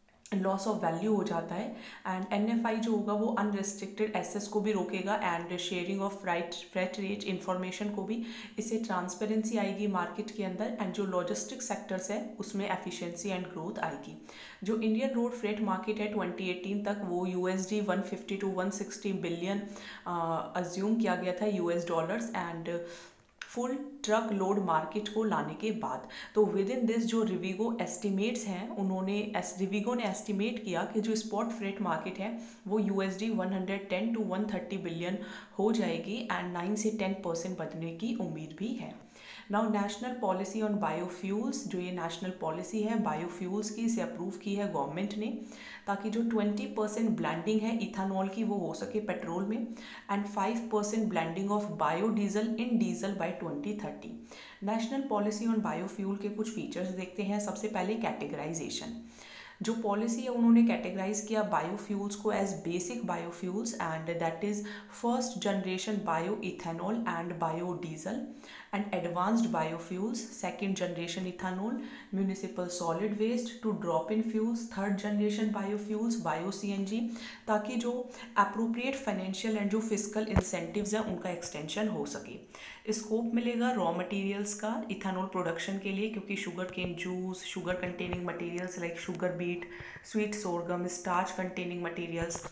लॉस ऑफ वैल्यू हो जाता है। एंड एन एफ आई जो होगा वो अनरिस्ट्रिक्टेड एसेस को भी रोकेगा and sharing of freight freight rate information को भी, इससे ट्रांसपेरेंसी आएगी मार्केट के अंदर एंड जो लॉजिस्टिक सेक्टर्स है उसमें एफिशिएंसी एंड ग्रोथ आएगी। जो इंडियन रोड फ्रेट मार्केट है ट्वेंटी एटीन तक वो USD one fifty to one sixty billion assume किया गया था US dollars and full truck load market को लाने के बाद। तो विद इन दिस जो रिविगो एस्टिमेट्स हैं, उन्होंने रिविगो ने एस्टिमेट किया कि जो स्पॉट फ्रेट मार्केट है वो USD one hundred ten to one thirty billion हो जाएगी एंड नाइन से टेन परसेंट बढ़ने की उम्मीद भी है। Now national policy on biofuels, जो ये नेशनल पॉलिसी है बायोफ्यूल्स की, इसे अप्रूव की है गवर्नमेंट ने, ताकि जो ट्वेंटी परसेंट ब्लेंडिंग है इथानॉल की वो हो सके पेट्रोल में and five percent blending of biodiesel in diesel by twenty thirty. National policy on biofuel के कुछ फीचर्स देखते हैं। सबसे पहले कैटेगराइजेशन, जो पॉलिसी है उन्होंने कैटेगराइज किया बायोफ्यूल्स को as basic biofuels and that is first generation bioethanol and biodiesel and advanced biofuels, second generation ethanol, municipal solid waste to drop in fuels, third generation biofuels, bio CNG, ताकि जो appropriate financial and जो physical incentives हैं उनका extension हो सके। Scope मिलेगा raw materials का ethanol production के लिए, क्योंकि sugarcane juice, sugar containing materials like sugar beet, sweet sorghum, starch containing materials,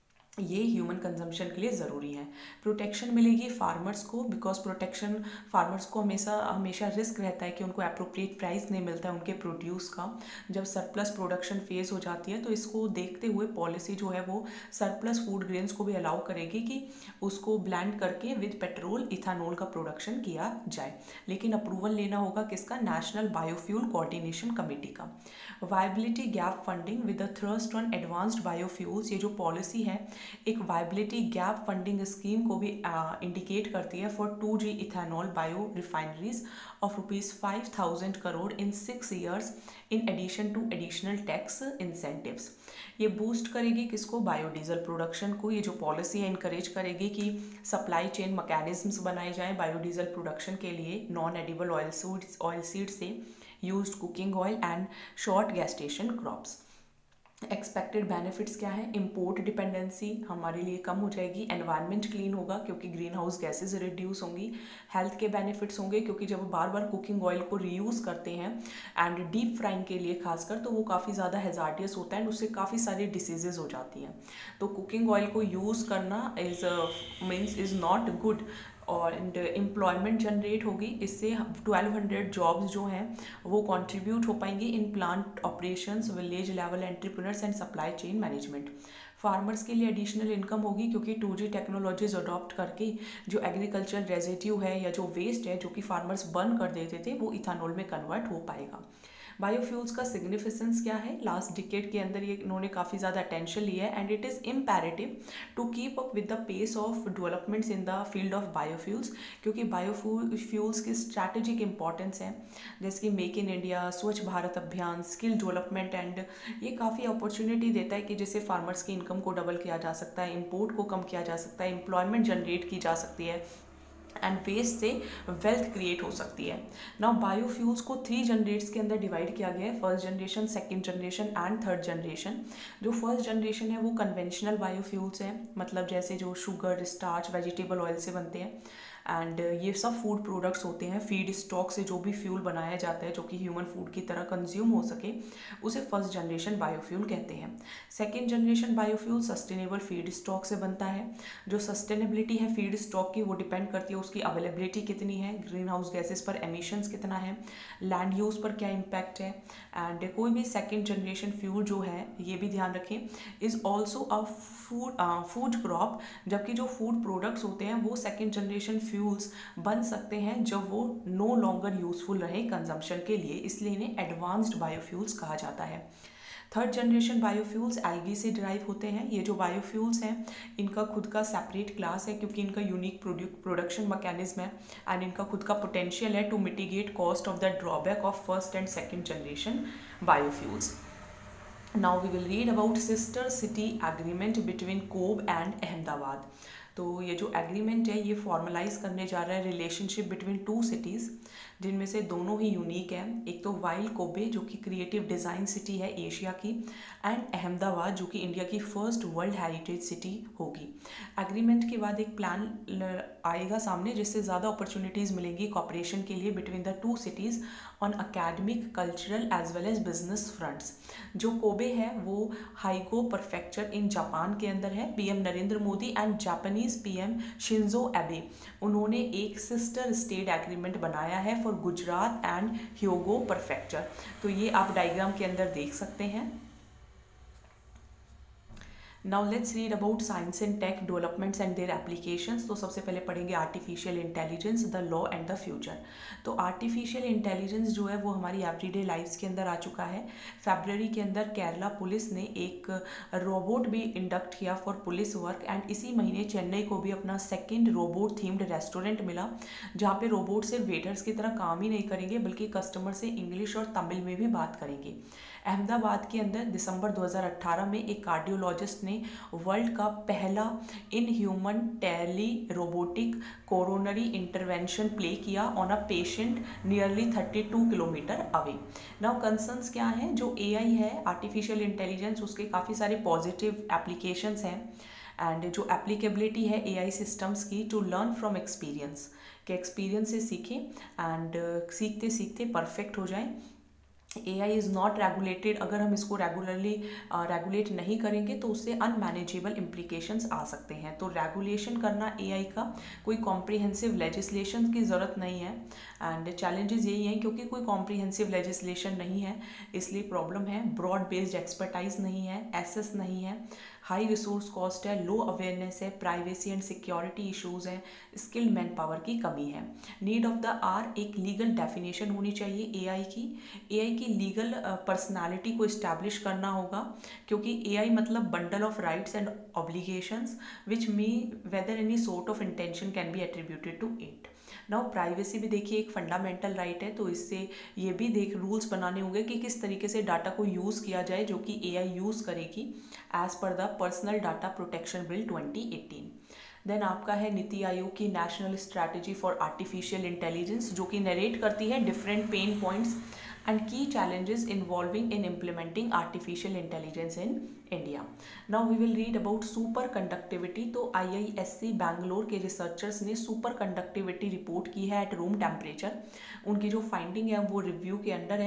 ये ह्यूमन कंजम्पशन के लिए ज़रूरी है। प्रोटेक्शन मिलेगी फार्मर्स को, बिकॉज प्रोटेक्शन फार्मर्स को हमेशा हमेशा रिस्क रहता है कि उनको अप्रोप्रिएट प्राइस नहीं मिलता है उनके प्रोड्यूस का जब सरप्लस प्रोडक्शन फेज हो जाती है। तो इसको देखते हुए पॉलिसी जो है वो सरप्लस फूड ग्रेन्स को भी अलाउ करेगी कि उसको ब्लेंड करके विद पेट्रोल इथानॉल का प्रोडक्शन किया जाए, लेकिन अप्रूवल लेना होगा किसका, नेशनल बायोफ्यूल कोऑर्डिनेशन कमेटी का। Viability gap funding with the thrust on advanced biofuels, ये जो पॉलिसी है एक वायबिलिटी गैप फंडिंग स्कीम को भी इंडिकेट करती है for two G ethanol biorefineries of rupees five thousand crore in six years in addition to additional tax incentives. ये boost करेगी किसको, बायोडीजल प्रोडक्शन को। ये जो पॉलिसी है इनकरेज करेगी कि सप्लाई चेन मैकेनिज्म्स बनाए जाएं बायोडीजल प्रोडक्शन के लिए, non edible oil seeds oil seed से used cooking oil and short gestation crops. Expected benefits क्या है, इम्पोर्ट डिपेंडेंसी हमारे लिए कम हो जाएगी, एनवायरनमेंट क्लीन होगा क्योंकि ग्रीन हाउस गैसेज रिड्यूस होंगी, हेल्थ के बेनिफिट्स होंगे क्योंकि जब बार बार कुकिंग ऑयल को रीयूज़ करते हैं एंड डीप फ्राइंग के लिए खासकर, तो वो काफ़ी ज़्यादा हैजार्डियस होता है, उससे काफ़ी सारी डिसीजेज हो जाती हैं। तो कुकिंग ऑयल को यूज़ करना is means is not good. और एंड एम्प्लॉयमेंट जनरेट होगी, इससे ट्वेल्व हंड्रेड जॉब्स जो हैं वो कंट्रीब्यूट हो पाएंगी in plant operations, village level entrepreneurs and supply chain management. Farmers के लिए एडिशनल इनकम होगी क्योंकि टू जी टेक्नोलॉजीज अडॉप्ट करके जो एग्रीकल्चर रेजिड्यू है या जो वेस्ट है जो कि फार्मर्स बर्न कर देते थे वो इथानॉल में कन्वर्ट हो पाएगा। बायोफ्यूल्स का सिग्निफिकेंस क्या है, लास्ट डिकेड के अंदर ये इन्होंने काफ़ी ज़्यादा अटेंशन लिया है and it is imperative to keep up with the pace of developments in the field of biofuels, क्योंकि बायोफ्यूल्स की स्ट्रैटेजिक इंपॉर्टेंस है, जैसे कि मेक इन इंडिया, स्वच्छ भारत अभियान, स्किल डेवलपमेंट, एंड ये काफ़ी अपॉर्चुनिटी देता है कि जिससे फार्मर्स की इनकम को डबल किया जा सकता है, इम्पोर्ट को कम किया जा सकता है, एम्प्लॉयमेंट जनरेट की जा सकती है एंड वेस्ट से वेल्थ क्रिएट हो सकती है। नाउ बायोफ्यूल्स को थ्री जनरेट्स के अंदर डिवाइड किया गया है, first generation, second generation and third generation. जो फर्स्ट जनरेशन है वो कन्वेंशनल बायोफ्यूल्स हैं, मतलब जैसे जो शुगर, स्टार्च, वेजिटेबल ऑयल से बनते हैं एंड ये सब फूड प्रोडक्ट्स होते हैं, फीड स्टॉक से जो भी फ्यूल बनाया जाता है जो कि ह्यूमन फूड की तरह कंज्यूम हो सके उसे फर्स्ट जनरेशन बायोफ्यूल कहते हैं। Second generation biofuel sustainable feedstock से बनता है। जो सस्टेनेबिलिटी है फीड स्टॉक की वो डिपेंड करती है उसकी अवेलेबिलिटी कितनी है, ग्रीन हाउस गैसेज पर एमिशंस कितना है, लैंड यूज़ पर क्या इम्पैक्ट है, एंड कोई भी सेकेंड जनरेशन फ्यूल जो है ये भी ध्यान रखें is also a food food crop, जबकि जो फूड प्रोडक्ट्स होते हैं वो सेकेंड जनरेशन फ्यूल्स बन सकते हैं जब वो नो लॉन्गर यूजफुल रहे कंजम्पशन के लिए, इसलिए इन्हें एडवांस्ड बायोफ्यूल्स कहा जाता है। थर्ड जनरेशन बायोफ्यूल्स एल्गी से डिराइव होते हैं। ये जो बायोफ्यूल्स हैं इनका खुद का सेपरेट क्लास है क्योंकि इनका यूनिक प्रोडक्शन मैकेनिज्म है एंड इनका खुद का पोटेंशियल है to mitigate cost of the drawback of first and second generation biofuels. Now we will read about sister city agreement between Kobe and Ahmedabad. तो ये जो एग्रीमेंट है ये फॉर्मलाइज करने जा रहा है रिलेशनशिप बिटवीन टू सिटीज़। जिनमें से दोनों ही यूनिक है। एक तो वाइल्ड कोबे जो कि क्रिएटिव डिज़ाइन सिटी है एशिया की, एंड अहमदाबाद जो कि इंडिया की फर्स्ट वर्ल्ड हेरिटेज सिटी होगी। एग्रीमेंट के बाद एक प्लान आएगा सामने जिससे ज़्यादा अपॉर्चुनिटीज़ मिलेंगी कॉपरेशन के लिए between the two cities on academic, cultural as well as business fronts. जो कोबे है वो हाइगो प्रीफेक्चर इन जापान के अंदर है। PM Narendra Modi and Japanese PM Shinzo Abe, उन्होंने एक सिस्टर स्टेट एग्रीमेंट बनाया है for Gujarat and Hyogo prefecture. तो ये आप डायग्राम के अंदर देख सकते हैं। Now let's read about science and tech developments and their applications. तो सबसे पहले पढ़ेंगे artificial intelligence, the law and the future. तो आर्टिफिशियल इंटेलिजेंस जो है वो हमारी एवरीडे लाइफ्स के अंदर आ चुका है। फरवरी के अंदर केरला पुलिस ने एक रोबोट भी इंडक्ट किया फॉर पुलिस वर्क, एंड इसी महीने चेन्नई को भी अपना सेकेंड रोबोट थीम्ड रेस्टोरेंट मिला, जहाँ पे रोबोट सिर्फ वेटर्स की तरह काम ही नहीं करेंगे बल्कि कस्टमर से इंग्लिश और तमिल में भी बात करेंगे। अहमदाबाद के अंदर दिसंबर दो हज़ार अठारह में एक कार्डियोलॉजिस्ट ने वर्ल्ड का पहला in human telerobotic coronary intervention play किया ऑन अ पेशेंट नियरली बत्तीस किलोमीटर अवे। नाउ कंसर्न्स क्या हैं? जो एआई है, आर्टिफिशियल इंटेलिजेंस, उसके काफ़ी सारे पॉजिटिव एप्लीकेशंस हैं, एंड जो एप्लीकेबिलिटी है एआई सिस्टम्स की टू लर्न फ्रॉम एक्सपीरियंस, के एक्सपीरियंस से सीखें एंड सीखते सीखते परफेक्ट हो जाएं। A I is not regulated, अगर हम इसको रेगुलरली रेगुलेट नहीं करेंगे तो उससे अनमैनेजेबल इम्प्लीकेशंस आ सकते हैं। तो रेगुलेशन करना ए आई का कोई कॉम्प्रिहेंसिव लेजिस्लेशन की ज़रूरत नहीं है, एंड चैलेंजेस यही हैं क्योंकि कोई कॉम्प्रिहेंसिव लेजिस्लेशन नहीं है, इसलिए प्रॉब्लम है। ब्रॉड बेस्ड एक्सपर्टाइज नहीं है, एसेस नहीं है, हाई रिसोर्स कॉस्ट है, लो अवेयरनेस है, प्राइवेसी एंड सिक्योरिटी इश्यूज़ हैं, स्किल्ड मैन पावर की कमी है। नीड ऑफ द आर, एक लीगल डेफिनेशन होनी चाहिए एआई की। एआई की लीगल पर्सनालिटी को इस्टेब्लिश करना होगा, क्योंकि एआई मतलब bundle of rights and obligations which mean whether any sort of intention can be attributed to it. Now privacy भी देखिए एक फंडामेंटल राइट है, तो इससे ये भी देख रूल्स बनाने होंगे कि किस तरीके से डाटा को यूज़ किया जाए जो कि एआई यूज़ करेगी as per the personal data protection bill twenty eighteen. Then आपका है नीति आयोग की national strategy for artificial intelligence, जो कि नरेट करती है different pain points and key challenges involving in implementing artificial intelligence in India. Now we will read about superconductivity. तो आई I S C Bangalore के researchers ने सुपर कंडक्टिविटी रिपोर्ट की है eight room temperature. उनकी जो फाइंडिंग है वो रिव्यू के अंडर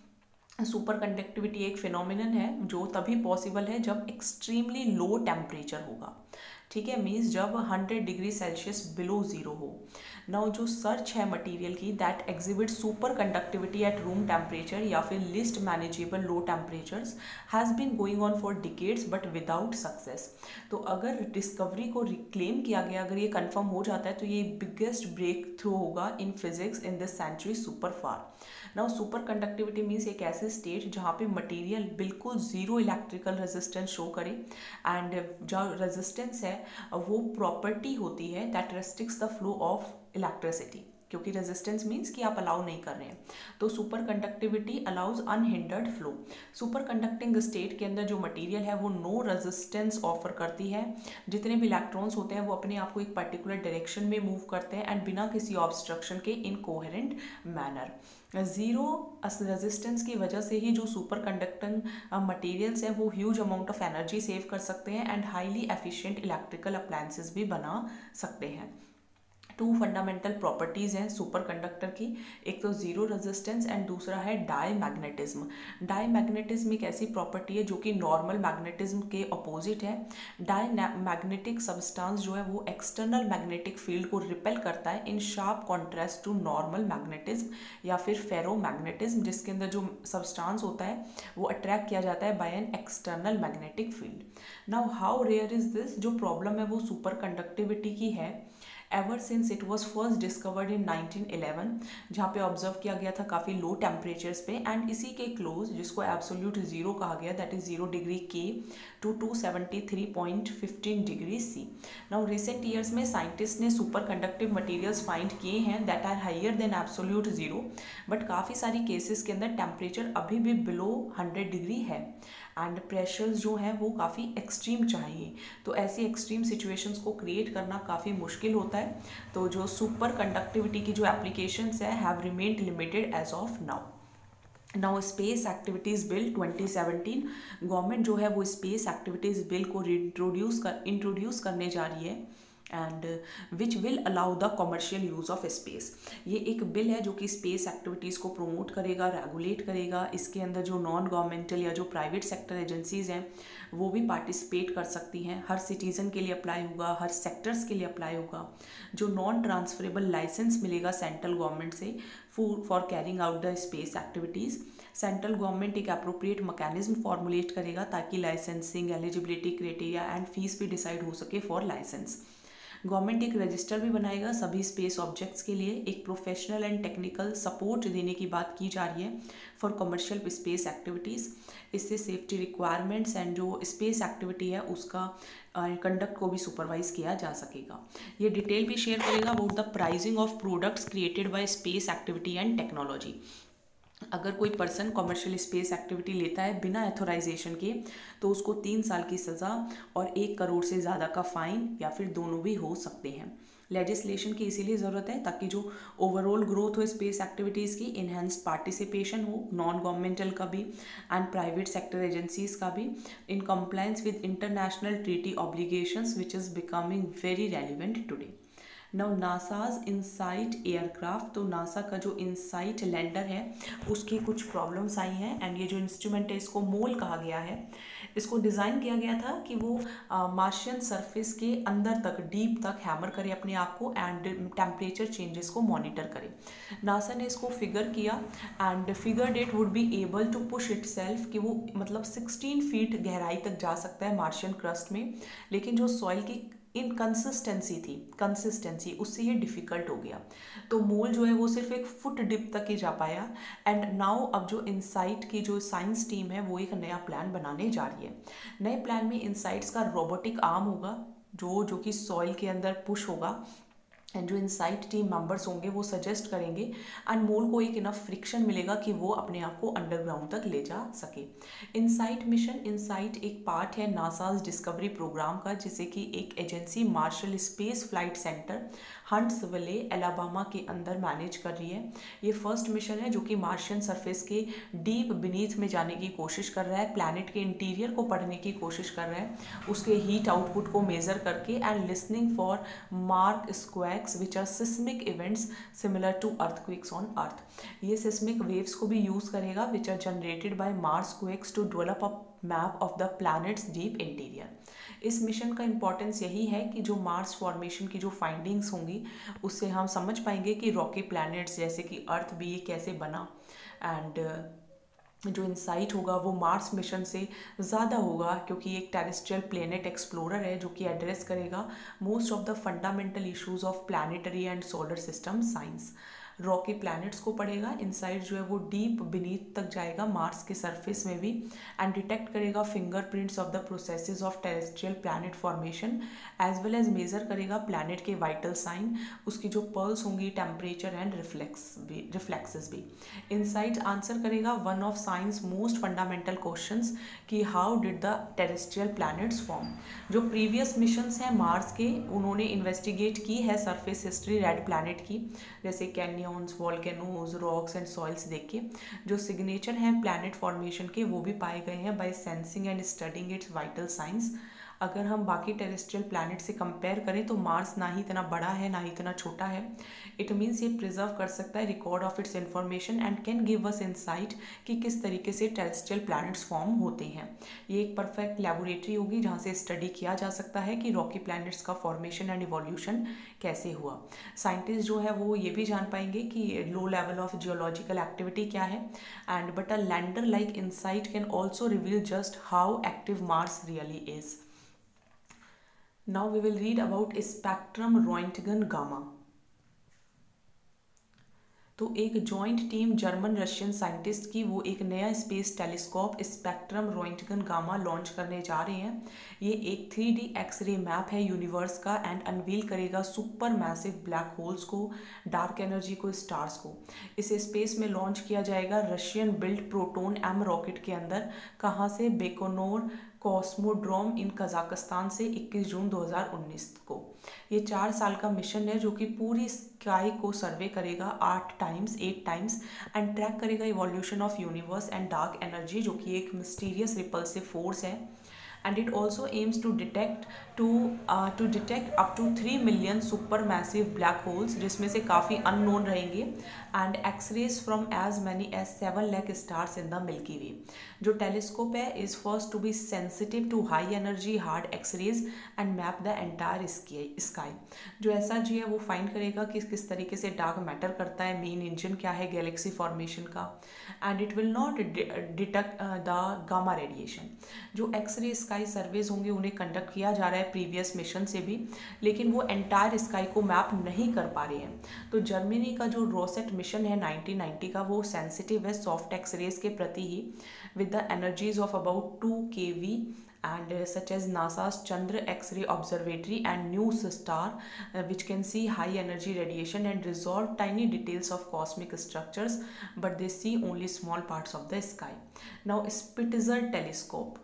है। सुपर कंडक्टिविटी एक फिनोमिनन है जो तभी पॉसिबल है जब एक्सट्रीमली लो टेम्परेचर होगा, ठीक है, मीन्स जब hundred degree Celsius below zero हो। नाउ जो सर्च है मटेरियल की that exhibit superconductivity at room temperature या फिर least manageable low temperatures has been going on for decades but without success. तो अगर डिस्कवरी को रिक्लेम किया गया, अगर ये कंफर्म हो जाता है तो ये बिगेस्ट ब्रेक थ्रू होगा in physics in this century सुपर far. Now superconductivity means एक ऐसे स्टेट जहाँ पे मटेरियल बिल्कुल ज़ीरो इलेक्ट्रिकल रेजिस्टेंस शो करे, एंड जो रेजिस्टेंस है वो प्रॉपर्टी होती है that restricts the flow of electricity, क्योंकि रेजिस्टेंस मीन्स कि आप अलाउ नहीं कर रहे हैं। तो superconductivity allows unhindered flow. Superconducting state के अंदर जो मटेरियल है वो नो रेजिस्टेंस ऑफर करती है, जितने भी इलेक्ट्रॉन्स होते हैं वो अपने आप को एक पर्टिकुलर डायरेक्शन में मूव करते हैं एंड बिना किसी ऑब्स्ट्रक्शन के in coherent manner. Zero resistance की वजह से ही जो सुपर कंडक्टिंग मटेरियल्स हैं वो huge amount of energy save कर सकते हैं and highly efficient electrical appliances भी बना सकते हैं। टू फंडामेंटल प्रॉपर्टीज़ हैं सुपर कंडक्टर की, एक तो ज़ीरो रेजिस्टेंस एंड दूसरा है डाई मैग्नेटिज्म। डाई मैग्नेटिज्म एक ऐसी प्रॉपर्टी है जो कि नॉर्मल मैग्नेटिज्म के अपोजिट है। डाई मैग्नेटिक सब्सटेंस जो है वो एक्सटर्नल मैग्नेटिक फील्ड को रिपेल करता है in sharp contrast to normal magnetism या फिर फेरो मैग्नेटिज्म, जिसके अंदर जो सब्सटेंस होता है वो अट्रैक्ट किया जाता है by an external magnetic field. Now how rare is this? जो प्रॉब्लम है वो सुपर कंडक्टिविटी की है ever since it was first discovered in nineteen eleven, जहाँ पे ऑब्जर्व किया गया था काफ़ी लो टेम्परेचर्स पे, एंड इसी के क्लोज जिसको एब्सोल्यूट जीरो कहा गया that is zero degree K to two seventy three point fifteen degree C. Now recent years में साइंटिस्ट ने सुपर कंडक्टिव मटीरियल्स फाइंड किए हैं that are higher than absolute zero, but काफ़ी सारी cases के अंदर टेम्परेचर अभी भी बिलो हंड्रेड डिग्री है एंड प्रेशर्स जो हैं वो काफ़ी एक्सट्रीम चाहिए। तो ऐसी एक्सट्रीम सिचुएशंस को क्रिएट करना काफ़ी मुश्किल होता है, है। तो जो सुपर कंडक्टिविटी की जो एप्लीकेशंस है have remained limited as of now. Now space activities bill twenty seventeen, government जो है वो स्पेस एक्टिविटीज़ बिल को इंट्रोड्यूस कर इंट्रोड्यूस करने जा रही है and which will allow the commercial use of space. ये एक बिल है जो कि स्पेस एक्टिविटीज़ को प्रमोट करेगा, रेगुलेट करेगा। इसके अंदर जो नॉन गवर्नमेंटल या जो प्राइवेट सेक्टर एजेंसीज़ हैं वो भी पार्टिसिपेट कर सकती हैं। हर सिटीज़न के लिए अप्लाई होगा, हर सेक्टर्स के लिए अप्लाई होगा। जो नॉन ट्रांसफरेबल लाइसेंस मिलेगा सेंट्रल गवर्नमेंट से for for carrying out the space activities, central government एक अप्रोप्रिएट मैकेनिज्म फॉर्मुलेट करेगा ताकि licensing, eligibility criteria and fees भी डिसाइड हो सके फॉर लाइसेंस। गवर्नमेंट एक रजिस्टर भी बनाएगा सभी स्पेस ऑब्जेक्ट्स के लिए। एक प्रोफेशनल एंड टेक्निकल सपोर्ट देने की बात की जा रही है फॉर कमर्शियल स्पेस एक्टिविटीज़। इससे सेफ्टी रिक्वायरमेंट्स एंड जो स्पेस एक्टिविटी है उसका कंडक्ट uh, को भी सुपरवाइज किया जा सकेगा। ये डिटेल भी शेयर करेगा about the pricing of products created by space activity and technology. अगर कोई पर्सन कमर्शियल स्पेस एक्टिविटी लेता है बिना एथोराइजेशन के तो उसको तीन साल की सज़ा और एक करोड़ से ज़्यादा का फाइन या फिर दोनों भी हो सकते हैं। लेजिस्लेशन की इसीलिए ज़रूरत है ताकि जो ओवरऑल ग्रोथ हो स्पेस एक्टिविटीज़ की, इन्हेंस्ड पार्टिसिपेशन हो नॉन गवर्नमेंटल का भी एंड प्राइवेट सेक्टर एजेंसीज़ का भी, in compliance with international treaty obligations which is becoming very relevant today. Now NASA's InSight aircraft, तो नासा का जो इनसाइट लैंडर है उसकी कुछ प्रॉब्लम्स आई हैं एंड ये जो इंस्ट्रूमेंट है इसको मोल कहा गया है। इसको डिज़ाइन किया गया था कि वो मार्शियन सरफेस के अंदर तक, डीप तक हैमर करे अपने आप को एंड टेम्परेचर चेंजेस को मॉनिटर करे। नासा ने इसको फिगर किया and figured it would be able to push itself कि वो मतलब सिक्सटीन फीट गहराई तक जा सकता है मार्शियन क्रस्ट में, लेकिन जो सॉइल की इनकंसिस्टेंसी थी कंसिस्टेंसी उससे ये डिफ़िकल्ट हो गया। तो मोल जो है वो सिर्फ एक फुट डिप तक ही जा पाया एंड नाउ अब जो इनसाइट की जो साइंस टीम है वो एक नया प्लान बनाने जा रही है। नए प्लान में इनसाइट्स का रोबोटिक आर्म होगा जो जो कि सॉइल के अंदर पुश होगा एंड जो इनसाइट टीम मेंबर्स होंगे वो सजेस्ट करेंगे एंड मोल को एक इनफ फ्रिक्शन मिलेगा कि वो अपने आप को अंडरग्राउंड तक ले जा सके। इनसाइट मिशन, इनसाइट एक पार्ट है नासाज डिस्कवरी प्रोग्राम का जिसे कि एक agency Marshall Space Flight Center Huntsville Alabama के अंदर मैनेज कर रही है। ये फर्स्ट मिशन है जो कि मार्शियन सरफेस के डीप बीनीथ में जाने की कोशिश कर रहा है, प्लैनेट के इंटीरियर को पढ़ने की कोशिश कर रहा है, उसके हीट आउटपुट को मेजर करके and listening for marsquakes which are seismic events similar to earthquakes on Earth. ये सिस्मिक वेव्स को भी यूज़ करेगा which are generated by Mars quakes to develop a map of the planet's deep interior. इस mission का importance यही है कि जो मार्स फॉर्मेशन की जो फाइंडिंग्स होंगी उससे हम समझ पाएंगे कि रॉकी प्लैनेट्स जैसे कि अर्थ भी ये कैसे बना एंड जो इनसाइट होगा वो मार्स मिशन से ज़्यादा होगा क्योंकि एक टेरेस्ट्रियल प्लेनेट एक्सप्लोरर है जो कि एड्रेस करेगा most of the fundamental issues of planetary and solar system science. Rocky planets को पढ़ेगा, इनसाइट जो है वो डीप बीनीथ तक जाएगा मार्स के सरफेस में भी एंड डिटेक्ट करेगा fingerprints of the processes of terrestrial planet formation as well as measure करेगा प्लैनेट के वाइटल साइन, उसकी जो पल्स होंगी, टेम्परेचर एंड रिफ्लेक्स भी रिफ्लेक्सेस भी। इनसाइट आंसर करेगा one of science most fundamental questions कि how did the terrestrial planets form. जो प्रीवियस मिशंस हैं मार्स के उन्होंने इन्वेस्टिगेट की है सरफेस हिस्ट्री रेड प्लैनेट की, जैसे canyons, volcanoes, rocks and soils देख के जो सिग्नेचर हैं प्लैनेट फॉर्मेशन के वो भी पाए गए हैं by sensing and studying its vital science. अगर हम बाकी टेरेस्ट्रियल प्लैनेट से कंपेयर करें तो मार्स ना ही इतना बड़ा है ना ही इतना छोटा है। इट मीन्स ये प्रिजर्व कर सकता है record of its information and can give us insight कि किस तरीके से टेरेस्ट्रियल प्लैनेट्स फॉर्म होते हैं। ये एक परफेक्ट लेबोरेटरी होगी जहाँ से स्टडी किया जा सकता है कि रॉकी प्लैनेट्स का फॉर्मेशन एंड इवोल्यूशन कैसे हुआ। साइंटिस्ट जो है वो ये भी जान पाएंगे कि low level of geological activity क्या है and but a lander like InSight can also reveal just how active Mars really is. Now we will read about spectrum Roentgen gamma. तो एक joint team German Russian scientist की वो एक नया space telescope Spectrum Roentgen gamma launch करने जा रहे हैं। ये एक थ्री डी एक्सरे मैप है यूनिवर्स का एंड अनवील करेगा सुपर मैसिव ब्लैक होल्स को, डार्क एनर्जी को, स्टार्स को। इसे स्पेस में लॉन्च किया जाएगा Russian build Proton M rocket के अंदर। कहाँ से? बेकोनोर कॉस्मोड्रोम इन कजाकिस्तान से इक्कीस जून दो हज़ार उन्नीस को। ये चार साल का मिशन है जो कि पूरी स्काई को सर्वे करेगा आठ times eight times and track करेगा evolution of universe and dark energy, जो कि एक मिस्टीरियस रिपल्सिव फोर्स है. And it also aims to detect to uh, to detect up to three million supermassive black holes, जिसमें से काफ़ी unknown रहेंगे, and X-rays from as many as seven lakh stars in the Milky Way. जो telescope है is first to be sensitive to high energy hard X-rays and map the entire sky. जो S R G है वो find करेगा कि किस तरीके से डार्क मैटर करता है, मेन इंजन क्या है गैलेक्सी फॉर्मेशन का, and it will not detect the gamma radiation. जो एक्सरे स्काई सर्वेज होंगे उन्हें कंडक्ट किया जा रहा है प्रीवियस मिशन से भी, लेकिन वो एंटायर स्काई को मैप नहीं कर पा रहे हैं. तो जर्मनी का जो रोसेट मिशन है नाइनटीन नाइंटी का वो सेंसिटिव है सॉफ्ट एक्सरेज के प्रति ही, with the energies of about two K V and uh, such as NASA's Chandra X-ray Observatory and News Star, uh, which can see high energy radiation and resolve tiny details of cosmic structures, but they see only small parts of the sky. Now Spitzer telescope.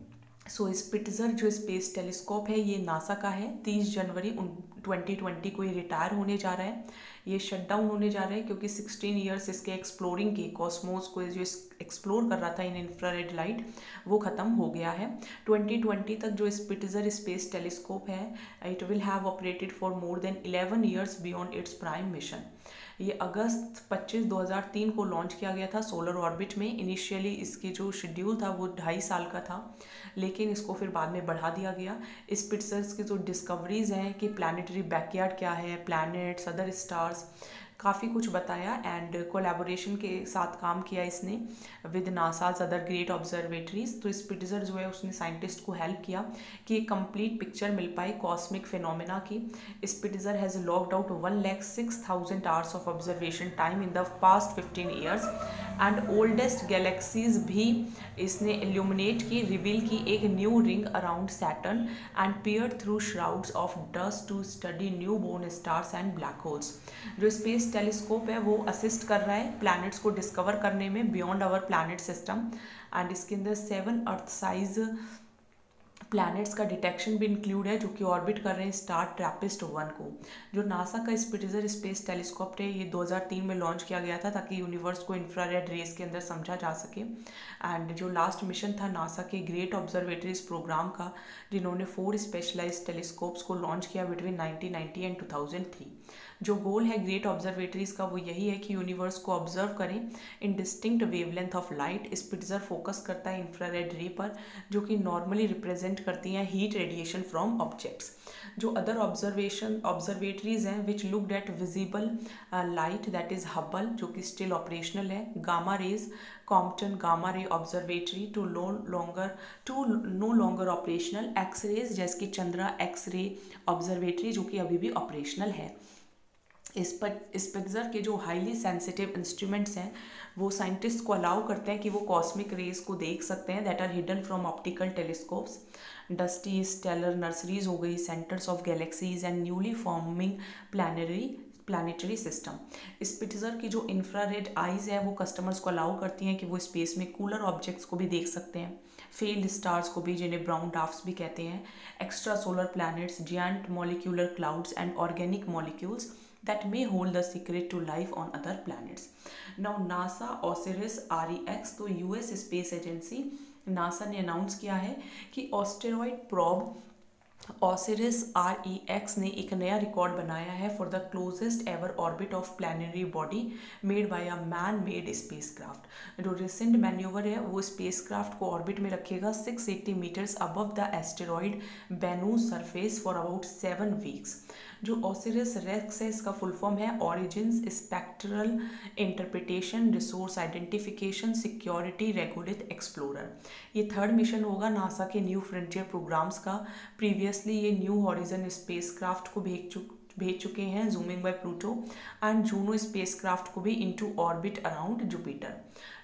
So Spitzer जो space telescope है ये NASA का है. तीस जनवरी twenty twenty को ये retire होने जा रहा है. ये शट डाउन होने जा रहा है क्योंकि सिक्सटीन इयर्स इसके एक्सप्लोरिंग के कॉस्मोस को जो एक्सप्लोर कर रहा था इन इंफ्रारेड लाइट वो ख़त्म हो गया है. ट्वेंटी ट्वेंटी तक जो स्पिट्जर स्पेस टेलीस्कोप है it will have operated for more than eleven years beyond its prime mission. ये अगस्त पच्चीस दो हज़ार तीन को लॉन्च किया गया था सोलर ऑर्बिट में. इनिशियली इसकी जो शेड्यूल था वो ढाई साल का था, लेकिन इसको फिर बाद में बढ़ा दिया गया. स्पिट्जर्स की जो डिस्कवरीज हैं कि प्लानिटरी बैकयार्ड क्या है, प्लैनेट्स, अदर स्टार्स, काफ़ी कुछ बताया एंड कोलैबोरेशन के साथ काम किया इसने with NASA's other great observatories. तो स्पिट्जर जो है उसने साइंटिस्ट को हेल्प किया कि एक कंप्लीट पिक्चर मिल पाए कॉस्मिक फिनोमेना की. Spitzer has logged out one lakh six thousand hours of observation time in the past fifteen years and oldest galaxies भी इसने इल्यूमिनेट की, रिवील की एक new ring around Saturn and peered through shrouds of dust to study new born stars and black holes. जो space telescope है वो assist कर रहा है प्लैनेट्स को डिस्कवर करने में beyond our planet system, and इसके अंदर सेवन अर्थ साइज प्लैनेट्स का डिटेक्शन भी इंक्लूड है जो कि ऑर्बिट कर रहे हैं स्टार ट्रैपिस्ट वन को. जो नासा का स्पिट्जर स्पेस टेलीस्कोप है ये दो हज़ार तीन में लॉन्च किया गया था ताकि यूनिवर्स को इंफ्रारेड रेस के अंदर समझा जा सके. एंड जो लास्ट मिशन था नासा के ग्रेट ऑब्जर्वेटरीज प्रोग्राम का, जिन्होंने फोर स्पेशलाइज्ड टेलीस्कोप्स को लॉन्च किया between nineteen ninety and two thousand three. जो गोल है ग्रेट ऑब्जर्वेटरीज का वो यही है कि यूनिवर्स को ऑब्जर्व करें in distinct wavelength of light. Spitzer focus करता है इंफ्रारेड रे पर जो कि नॉर्मली रिप्रेजेंट करती हैं हीट रेडिएशन फ्रॉम ऑब्जेक्ट्स. जो अदर ऑब्जर्वेशन ऑब्जर्वेटरीज हैं which looked at visible light that is Hubble जो कि स्टिल ऑपरेशनल है, gamma rays Compton gamma ray observatory to no longer to no longer operational, X rays जैसे कि Chandra X ray observatory जो कि अभी भी ऑपरेशनल है. इस पर स्पिट्जर के जो हाईली सेंसिटिव इंस्ट्रूमेंट्स हैं वो साइंटिस्ट को अलाउ करते हैं कि वो कॉस्मिक रेज को देख सकते हैं that are hidden from optical telescopes. Dusty stellar nurseries हो गई, centres of galaxies and newly forming planary planetary system. Spitzer की जो इंफ्रारेड आइज है वो कस्टमर्स को अलाउ करती हैं कि वो स्पेस में कूलर ऑब्जेक्ट्स को भी देख सकते हैं, फेल्ड स्टार्स को भी जिन्हें ब्राउन ड्वार्फ्स भी कहते हैं, extra solar planets, giant molecular clouds and organic molecules that may hold the secret to life on other planets. Now NASA OSIRIS R E X तो यूएस स्पेस एजेंसी नासा ने announce किया है कि asteroid probe OSIRIS R E X ने एक नया record बनाया है for the closest ever orbit of planetary body made by a man made spacecraft. जो रिसेंट मैन्यूवर है वो स्पेसक्राफ्ट को ऑर्बिट में रखेगा six eighty metres above the asteroid Bennu surface for about seven weeks. जो OSIRIS Rex है इसका full form है origins spectral interpretation resource identification security regulate explorer. ये थर्ड मिशन होगा नासा के न्यू फ्रंटियर प्रोग्राम्स का. प्रीवियसली ये New horizon spacecraft को भेज चुक भेज चुके हैं zooming by Pluto and Juno spacecraft को भी into orbit around Jupiter.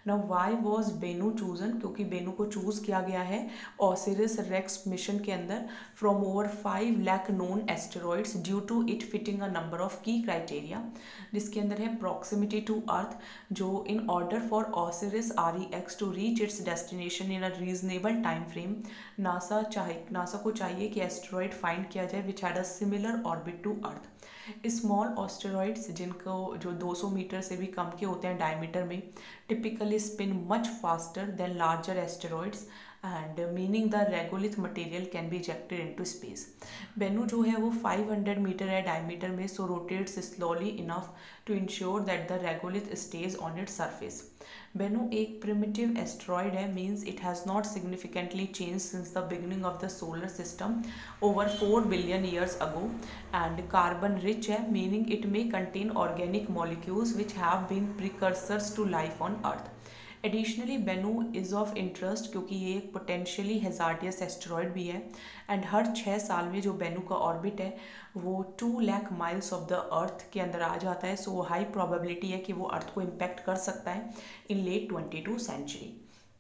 Now why was Bennu chosen, क्योंकि बेनू को चूज किया गया है ओसिरिस रेक्स मिशन के अंदर from over five lakh known asteroids due to it fitting a number of key criteria, जिसके अंदर है प्रॉक्सिमिटी टू अर्थ, जो in order for OSIRIS R E X to reach its destination in a reasonable time frame, NASA चाहे NASA को चाहिए कि asteroid find किया जाए which had a similar orbit to Earth. Small asteroids जिनको जो दो सौ मीटर से भी कम के होते हैं डायमीटर में, typically spin much faster than larger asteroids and meaning the regolith material can be ejected into space. Bennu जो है वो पाँच सौ मीटर है डायमीटर में, so rotates slowly enough to ensure that the regolith stays on its surface. Bennu एक primitive asteroid है, means it has not significantly change since the beginning of the solar system over four billion years ago, and carbon rich है, meaning it may contain organic molecules which have been precursors to life on earth. Additionally Bennu is of interest क्योंकि ये एक potentially hazardous asteroid भी है, and हर छः साल में जो बेनू का ऑर्बिट है वो two lakh miles of the earth के अंदर आ जाता है, सो हाई प्रोबेबिलिटी है कि वो अर्थ को इम्पैक्ट कर सकता है in late twenty two century.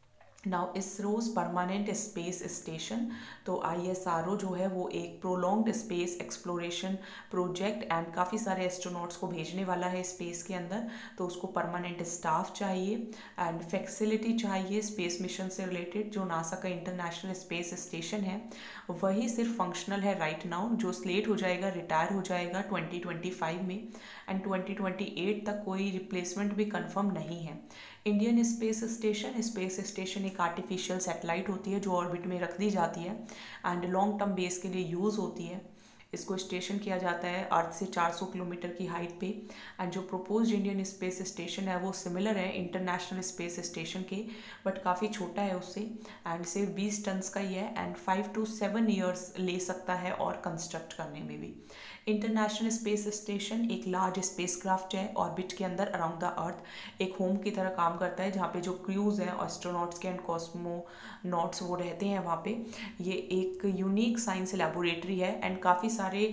Now ISRO's permanent space station, तो आई एस आर ओ जो है वो एक prolonged space exploration project and काफ़ी सारे एस्ट्रोनॉट्स को भेजने वाला है स्पेस के अंदर, तो उसको परमानेंट स्टाफ चाहिए एंड फैसिलिटी चाहिए स्पेस मिशन से रिलेटेड। जो नासा का इंटरनेशनल स्पेस स्टेशन है वही सिर्फ फंक्शनल है राइट नाउ, जो स्लेट हो जाएगा रिटायर हो जाएगा ट्वेंटी ट्वेंटी फाइव में, एंड ट्वेंटी ट्वेंटी एट तक कोई रिप्लेसमेंट भी कंफर्म नहीं है। Indian space station space station एक आर्टिफिशियल सैटेलाइट होती है जो ऑर्बिट में रख दी जाती है एंड लॉन्ग टर्म बेस के लिए यूज़ होती है। इसको स्टेशन किया जाता है अर्थ से चार सौ किलोमीटर की हाइट पे, एंड जो प्रोपोज्ड इंडियन स्पेस स्टेशन है वो सिमिलर है इंटरनेशनल स्पेस स्टेशन के, बट काफ़ी छोटा है उससे, एंड सिर्फ बीस टन्स का ही है, and five to seven years ले सकता है और कंस्ट्रक्ट करने में भी। इंटरनेशनल स्पेस स्टेशन एक लार्ज स्पेसक्राफ्ट है ऑर्बिट के अंदर अराउंड द अर्थ, एक होम की तरह काम करता है जहाँ पे जो क्रूज हैं एस्ट्रोनॉट्स के एंड कॉस्मोनॉट्स वो रहते हैं वहाँ पे। ये एक यूनिक साइंस लेबोरेटरी है एंड काफ़ी सारे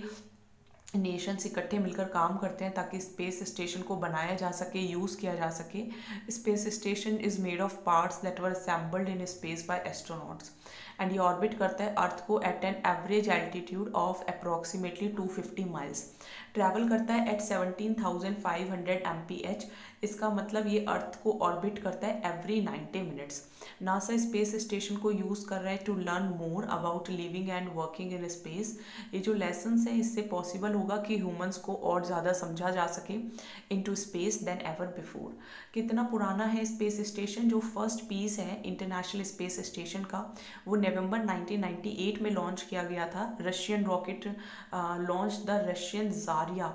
नेशंस इकट्ठे मिलकर काम करते हैं ताकि स्पेस स्टेशन को बनाया जा सके, यूज़ किया जा सके। Space station is made of parts that were assembled in space by astronauts, and ये ऑर्बिट करता है अर्थ को at an average altitude of approximately two fifty miles, travel करता है at seventeen thousand five hundred M P H. इसका मतलब ये earth को ऑर्बिट करता है every ninety minutes. NASA space station को यूज़ कर रहा है to learn more about living and working in space. ये जो लेसन्स है इससे पॉसिबल होगा कि ह्यूमंस को और ज़्यादा समझा जा सके into space then ever before. कितना पुराना है स्पेस स्टेशन? जो फर्स्ट पीस है इंटरनेशनल स्पेस स्टेशन का वो नवंबर नाइनटीन नाइंटी एट में लॉन्च किया गया था। Russian rocket launch the Russian Zarya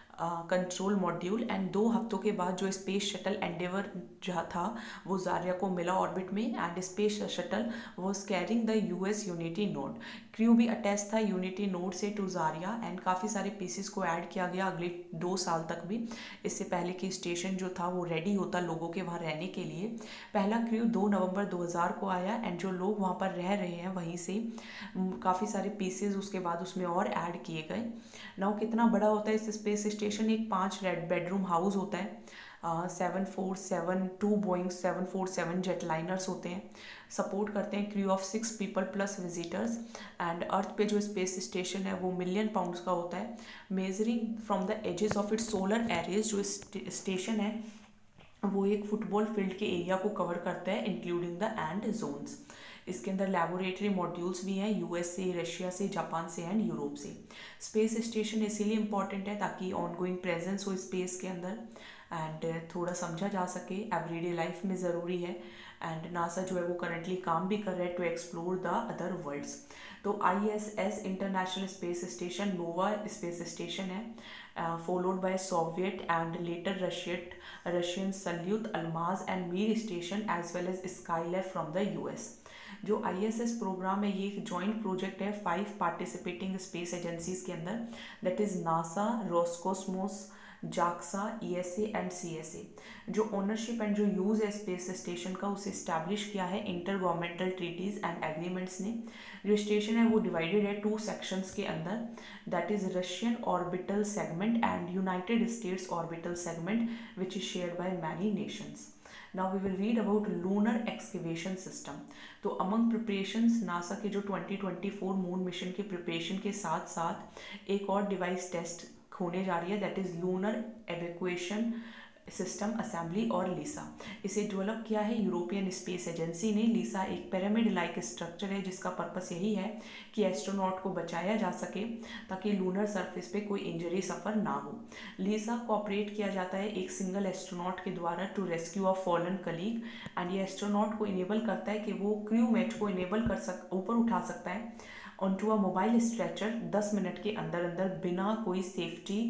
control module, and दो हफ्तों के बाद जो स्पेस शटल एंडेवर जहाँ था वो जारिया को मिला ऑर्बिट में, and space shuttle was carrying the US Unity node. Crew भी अटैच था यूनिटी नोड से टू जारिया, एंड काफ़ी सारे पीसेस को ऐड किया गया अगले दो साल तक भी, इससे पहले कि स्टेशन जो था वो रेडी होता लोगों के वहाँ रहने के लिए। पहला क्रू दो नवंबर दो हज़ार को आया, एंड जो लोग वहाँ पर रह रहे हैं वहीं से काफ़ी सारे पीसेस उसके बाद उसमें और ऐड किए गए। नाउ कितना बड़ा होता है इस स्पेस स्टेशन? एक पाँच रेड बेडरूम हाउस होता है, seven four seven two Boeing seven four seven jet liners होते हैं, सपोर्ट करते हैं crew of six people plus visitors, and earth पे जो स्पेस स्टेशन है वो मिलियन पाउंड्स का होता है। Measuring from the edges of its solar arrays, जो स्टेशन है वो एक फुटबॉल फील्ड के एरिया को कवर करता है इंक्लूडिंग द एंड जोन्स। इसके अंदर लेबोरेटरी मॉड्यूल्स भी हैं यूएस से, रशिया से, जापान से एंड यूरोप से। स्पेस स्टेशन इसीलिए इम्पॉर्टेंट है ताकि ऑनगोइंग प्रेजेंस हो स्पेस के अंदर एंड थोड़ा समझा जा सके, एवरीडे लाइफ में ज़रूरी है। एंड नासा जो है वो करंटली काम भी कर रहा है to explore the other worlds. तो I S S international space station nova space station है, followed by Soviet and later Russian Russian Salyut Almaz and Mir station as well as Skylab from the US. जो I S S program है ये एक joint project है five participating space agencies के अंदर, that is NASA, Roscosmos, JAXA, E S A and C S A. जो ownership and जो use है स्पेस स्टेशन का उसे इस्टेब्लिश किया है intergovernmental treaties and agreements ने। जो स्टेशन है वो डिवाइडेड है टू सेक्शंस के अंदर, that is Russian orbital segment and United States orbital segment which is shared by many nations. Now we will read about lunar excavation system. तो among preparations, NASA के जो twenty twenty four moon mission के preparation के साथ साथ एक और device test होने जा रही है, that is lunar evacuation system assembly और लीसा। इसे डेवलप किया है यूरोपियन स्पेस एजेंसी ने। लीसा एक पिरामिड लाइक स्ट्रक्चर है जिसका पर्पस यही है कि एस्ट्रोनॉट को बचाया जा सके ताकि लूनर सरफेस पे कोई इंजरी सफ़र ना हो। लीसा को ऑपरेट किया जाता है एक सिंगल एस्ट्रोनॉट के द्वारा to rescue a fallen colleague, and ये एस्ट्रोनॉट को इनेबल करता है कि वो क्रू मेट को इनेबल कर सक ऊपर उठा सकता है ऑनटू अ मोबाइल स्ट्रेचर दस मिनट के अंदर अंदर बिना कोई सेफ्टी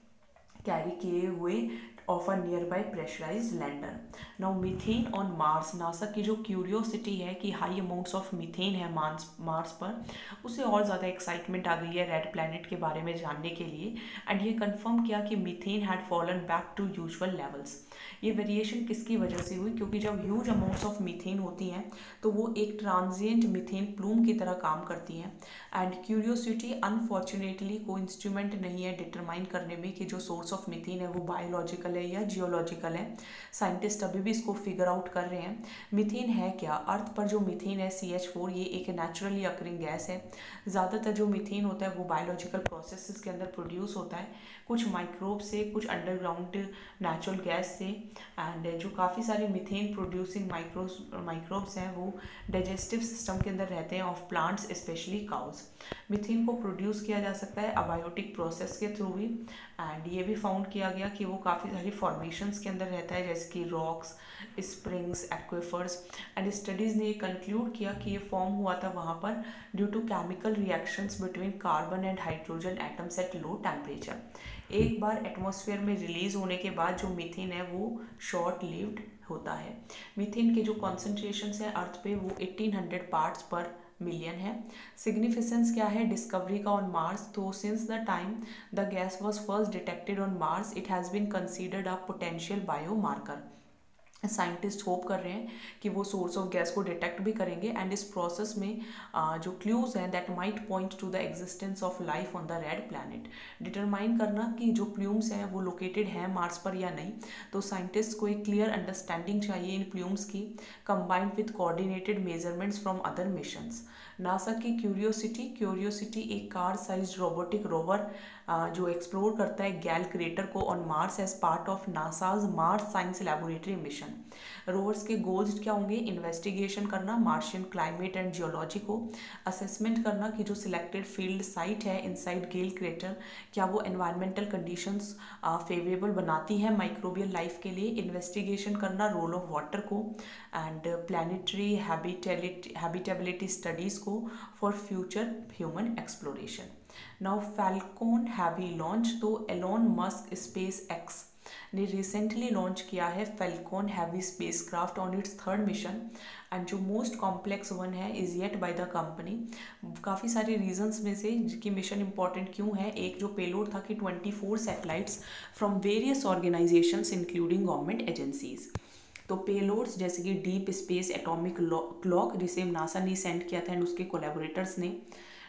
कैरी किए हुए off a nearby pressurize lander. Now methane on Mars, NASA की जो क्यूरियोसिटी है कि हाई अमाउंट्स ऑफ मीथेन है मार्स मार्स पर, उसे और ज़्यादा एक्साइटमेंट आ गई है रेड प्लैनेट के बारे में जानने के लिए, एंड ये कंफर्म किया कि methane had fallen back to usual levels. ये वेरिएशन किसकी वजह से हुई? क्योंकि जब ह्यूज अमाउंट्स ऑफ मीथेन होती हैं तो वो एक ट्रांजिएंट मीथेन प्लूम की तरह काम करती हैं, एंड क्यूरियोसिटी अनफॉर्चुनेटली कोई इंस्ट्रूमेंट नहीं है डिटरमाइन करने में कि जो सोर्स ऑफ मीथेन है वो बायोलॉजिकल है या जियोलॉजिकल है। साइंटिस्ट अभी भी इसको फिगर आउट कर रहे हैं। मीथेन है क्या? अर्थ पर जो मीथेन है सी एच फोर, ये एक नेचुरली अकरिंग गैस है। ज़्यादातर जो मीथेन होता है वो बायोलॉजिकल प्रोसेसेस के अंदर प्रोड्यूस होता है, कुछ माइक्रोब से, कुछ अंडरग्राउंड नेचुरल गैस से, एंड जो काफ़ी सारे मीथेन प्रोड्यूसिंग माइक्रोस माइक्रोब्स हैं वो डाइजेस्टिव सिस्टम के अंदर रहते हैं of plants specially cows. Methane को प्रोड्यूस किया जा सकता है अबायोटिक प्रोसेस के थ्रू भी, एंड ये भी फाउंड किया गया कि वो काफ़ी सारी फॉर्मेशंस के अंदर रहता है जैसे कि rocks, springs, aquifers, and studies ने कंक्लूड किया कि ये फॉर्म हुआ था वहाँ पर due to chemical reactions between carbon and hydrogen atoms at low temperature. एक बार एटमॉस्फेयर में रिलीज होने के बाद जो मीथेन है वो शॉर्ट लिव्ड होता है। मीथेन के जो कॉन्सेंट्रेशंस हैं अर्थ पे वो eighteen hundred parts per million है। सिग्निफिकेंस क्या है डिस्कवरी का ऑन मार्स? तो since the time the gas was first detected on Mars it has been considered a potential biomarker. Scientist hope कर रहे हैं कि वो सोर्स ऑफ गैस को डिटेक्ट भी करेंगे, एंड इस प्रोसेस में uh, जो क्लूज हैं that might point to the existence of life on the red planet. Determine करना कि जो प्लूम्स हैं वो लोकेटेड हैं मार्स पर या नहीं, तो साइंटिस्ट को एक क्लियर अंडरस्टैंडिंग चाहिए इन प्लूम्स की, combined with coordinated measurements from other missions. NASA की क्यूरियोसिटी क्यूरियोसिटी एक कार साइज रोबोटिक रोवर जो एक्सप्लोर करता है गैल क्रेटर को on Mars as part of NASA's Mars science laboratory mission. Rovers के goals क्या होंगे? इन्वेस्टिगेशन करना मार्शियन क्लाइमेट एंड जियोलॉजी को, असेसमेंट करना कि जो सिलेक्टेड फील्ड साइट है इनसाइड गेल क्रेटर क्या वो एनवायरमेंटल कंडीशंस फेवरेबल बनाती हैं माइक्रोबियल लाइफ के लिए, इन्वेस्टिगेशन करना रोल ऑफ वाटर को, एंड प्लानिटरी हैबिटेबिलिटी स्टडीज़ को for future human exploration. Now Falcon Heavy launch, तो एलोन मस्क स्पेस एक्स ने रिसेंटली लॉन्च किया है Falcon Heavy spacecraft on its third mission, and जो मोस्ट कॉम्प्लेक्स वन है is yet by the company. काफ़ी सारे reasons में से कि मिशन इंपॉर्टेंट क्यों है, एक जो पेलोड था कि twenty four satellites from various organizations including government agencies. तो पेलोड्स जैसे कि डीप स्पेस एटॉमिक क्लॉक जिसे नासा ने सेंड किया था एंड उसके कोलैबोरेटर्स ने,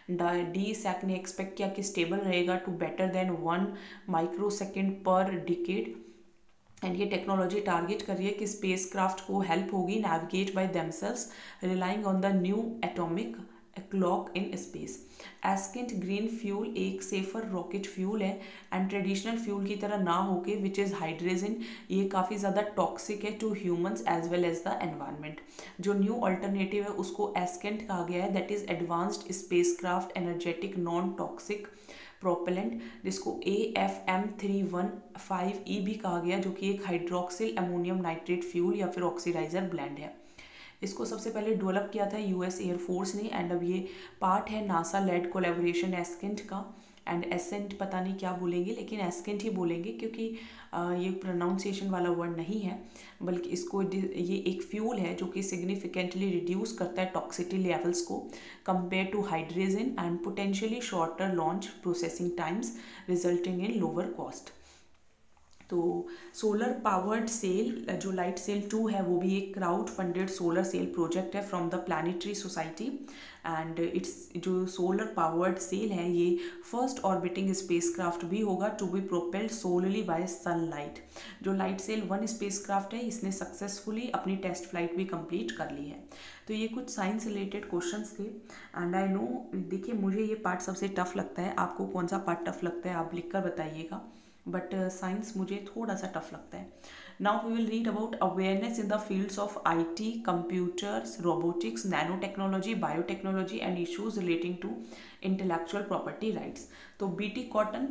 डी सैक ने एक्सपेक्ट किया कि स्टेबल रहेगा to better than one microsecond per decade, and ये टेक्नोलॉजी टारगेट कर रही है कि स्पेसक्राफ्ट को हेल्प होगी navigate by themselves relying on the new atomic clock in space. ASCENT green fuel एक सेफर रॉकेट फ्यूल है एंड ट्रेडिशनल फ्यूल की तरह ना होके विच इज़ हाइड्रोजन, ये काफ़ी ज़्यादा टॉक्सिक है to humans as well as the environment. जो न्यू अल्टरनेटिव है उसको एस्केंट कहा गया है, that is advanced spacecraft energetic non toxic propellant, जिसको A F M three one five E भी कहा गया, जो कि एक हाइड्रोक्सिल अमोनियम नाइट्रेट फ्यूल या फिर ऑक्सीडाइजर ब्लेंड है। इसको सबसे पहले डेवलप किया था यूएस एयरफोर्स ने, एंड अब ये पार्ट है नासा लेड कोलैबोरेशन एस्केंट का, एंड एसेंट पता नहीं क्या बोलेंगे लेकिन एस्केंट ही बोलेंगे क्योंकि आ, ये प्रोनाउंसिएशन वाला वर्ड नहीं है, बल्कि इसको ये एक फ्यूल है जो कि सिग्निफिकेंटली रिड्यूस करता है टॉक्सिटी लेवल्स को compare to hydrogen and potentially shorter launch processing times resulting in lower cost. तो सोलर पावर्ड सेल, जो लाइट सेल टू है, वो भी एक crowd funded solar sail project है from the Planetary Society. And its जो solar powered sail है ये फर्स्ट ऑर्बिटिंग स्पेसक्राफ्ट भी होगा to be propelled solarly by sunlight. जो लाइट सेल वन स्पेसक्राफ्ट है इसने सक्सेसफुली अपनी टेस्ट फ्लाइट भी कंप्लीट कर ली है। तो ये कुछ साइंस रिलेटेड क्वेश्चंस थे। एंड आई नो, देखिए मुझे ये पार्ट सबसे टफ लगता है, आपको कौन सा पार्ट टफ लगता है आप लिख कर बताइएगा, बट साइंस uh, मुझे थोड़ा सा टफ लगता है। Now we will read about awareness in the fields of IT, computers, robotics, nanotechnology, biotechnology and issues relating to intellectual property rights. तो BT cotton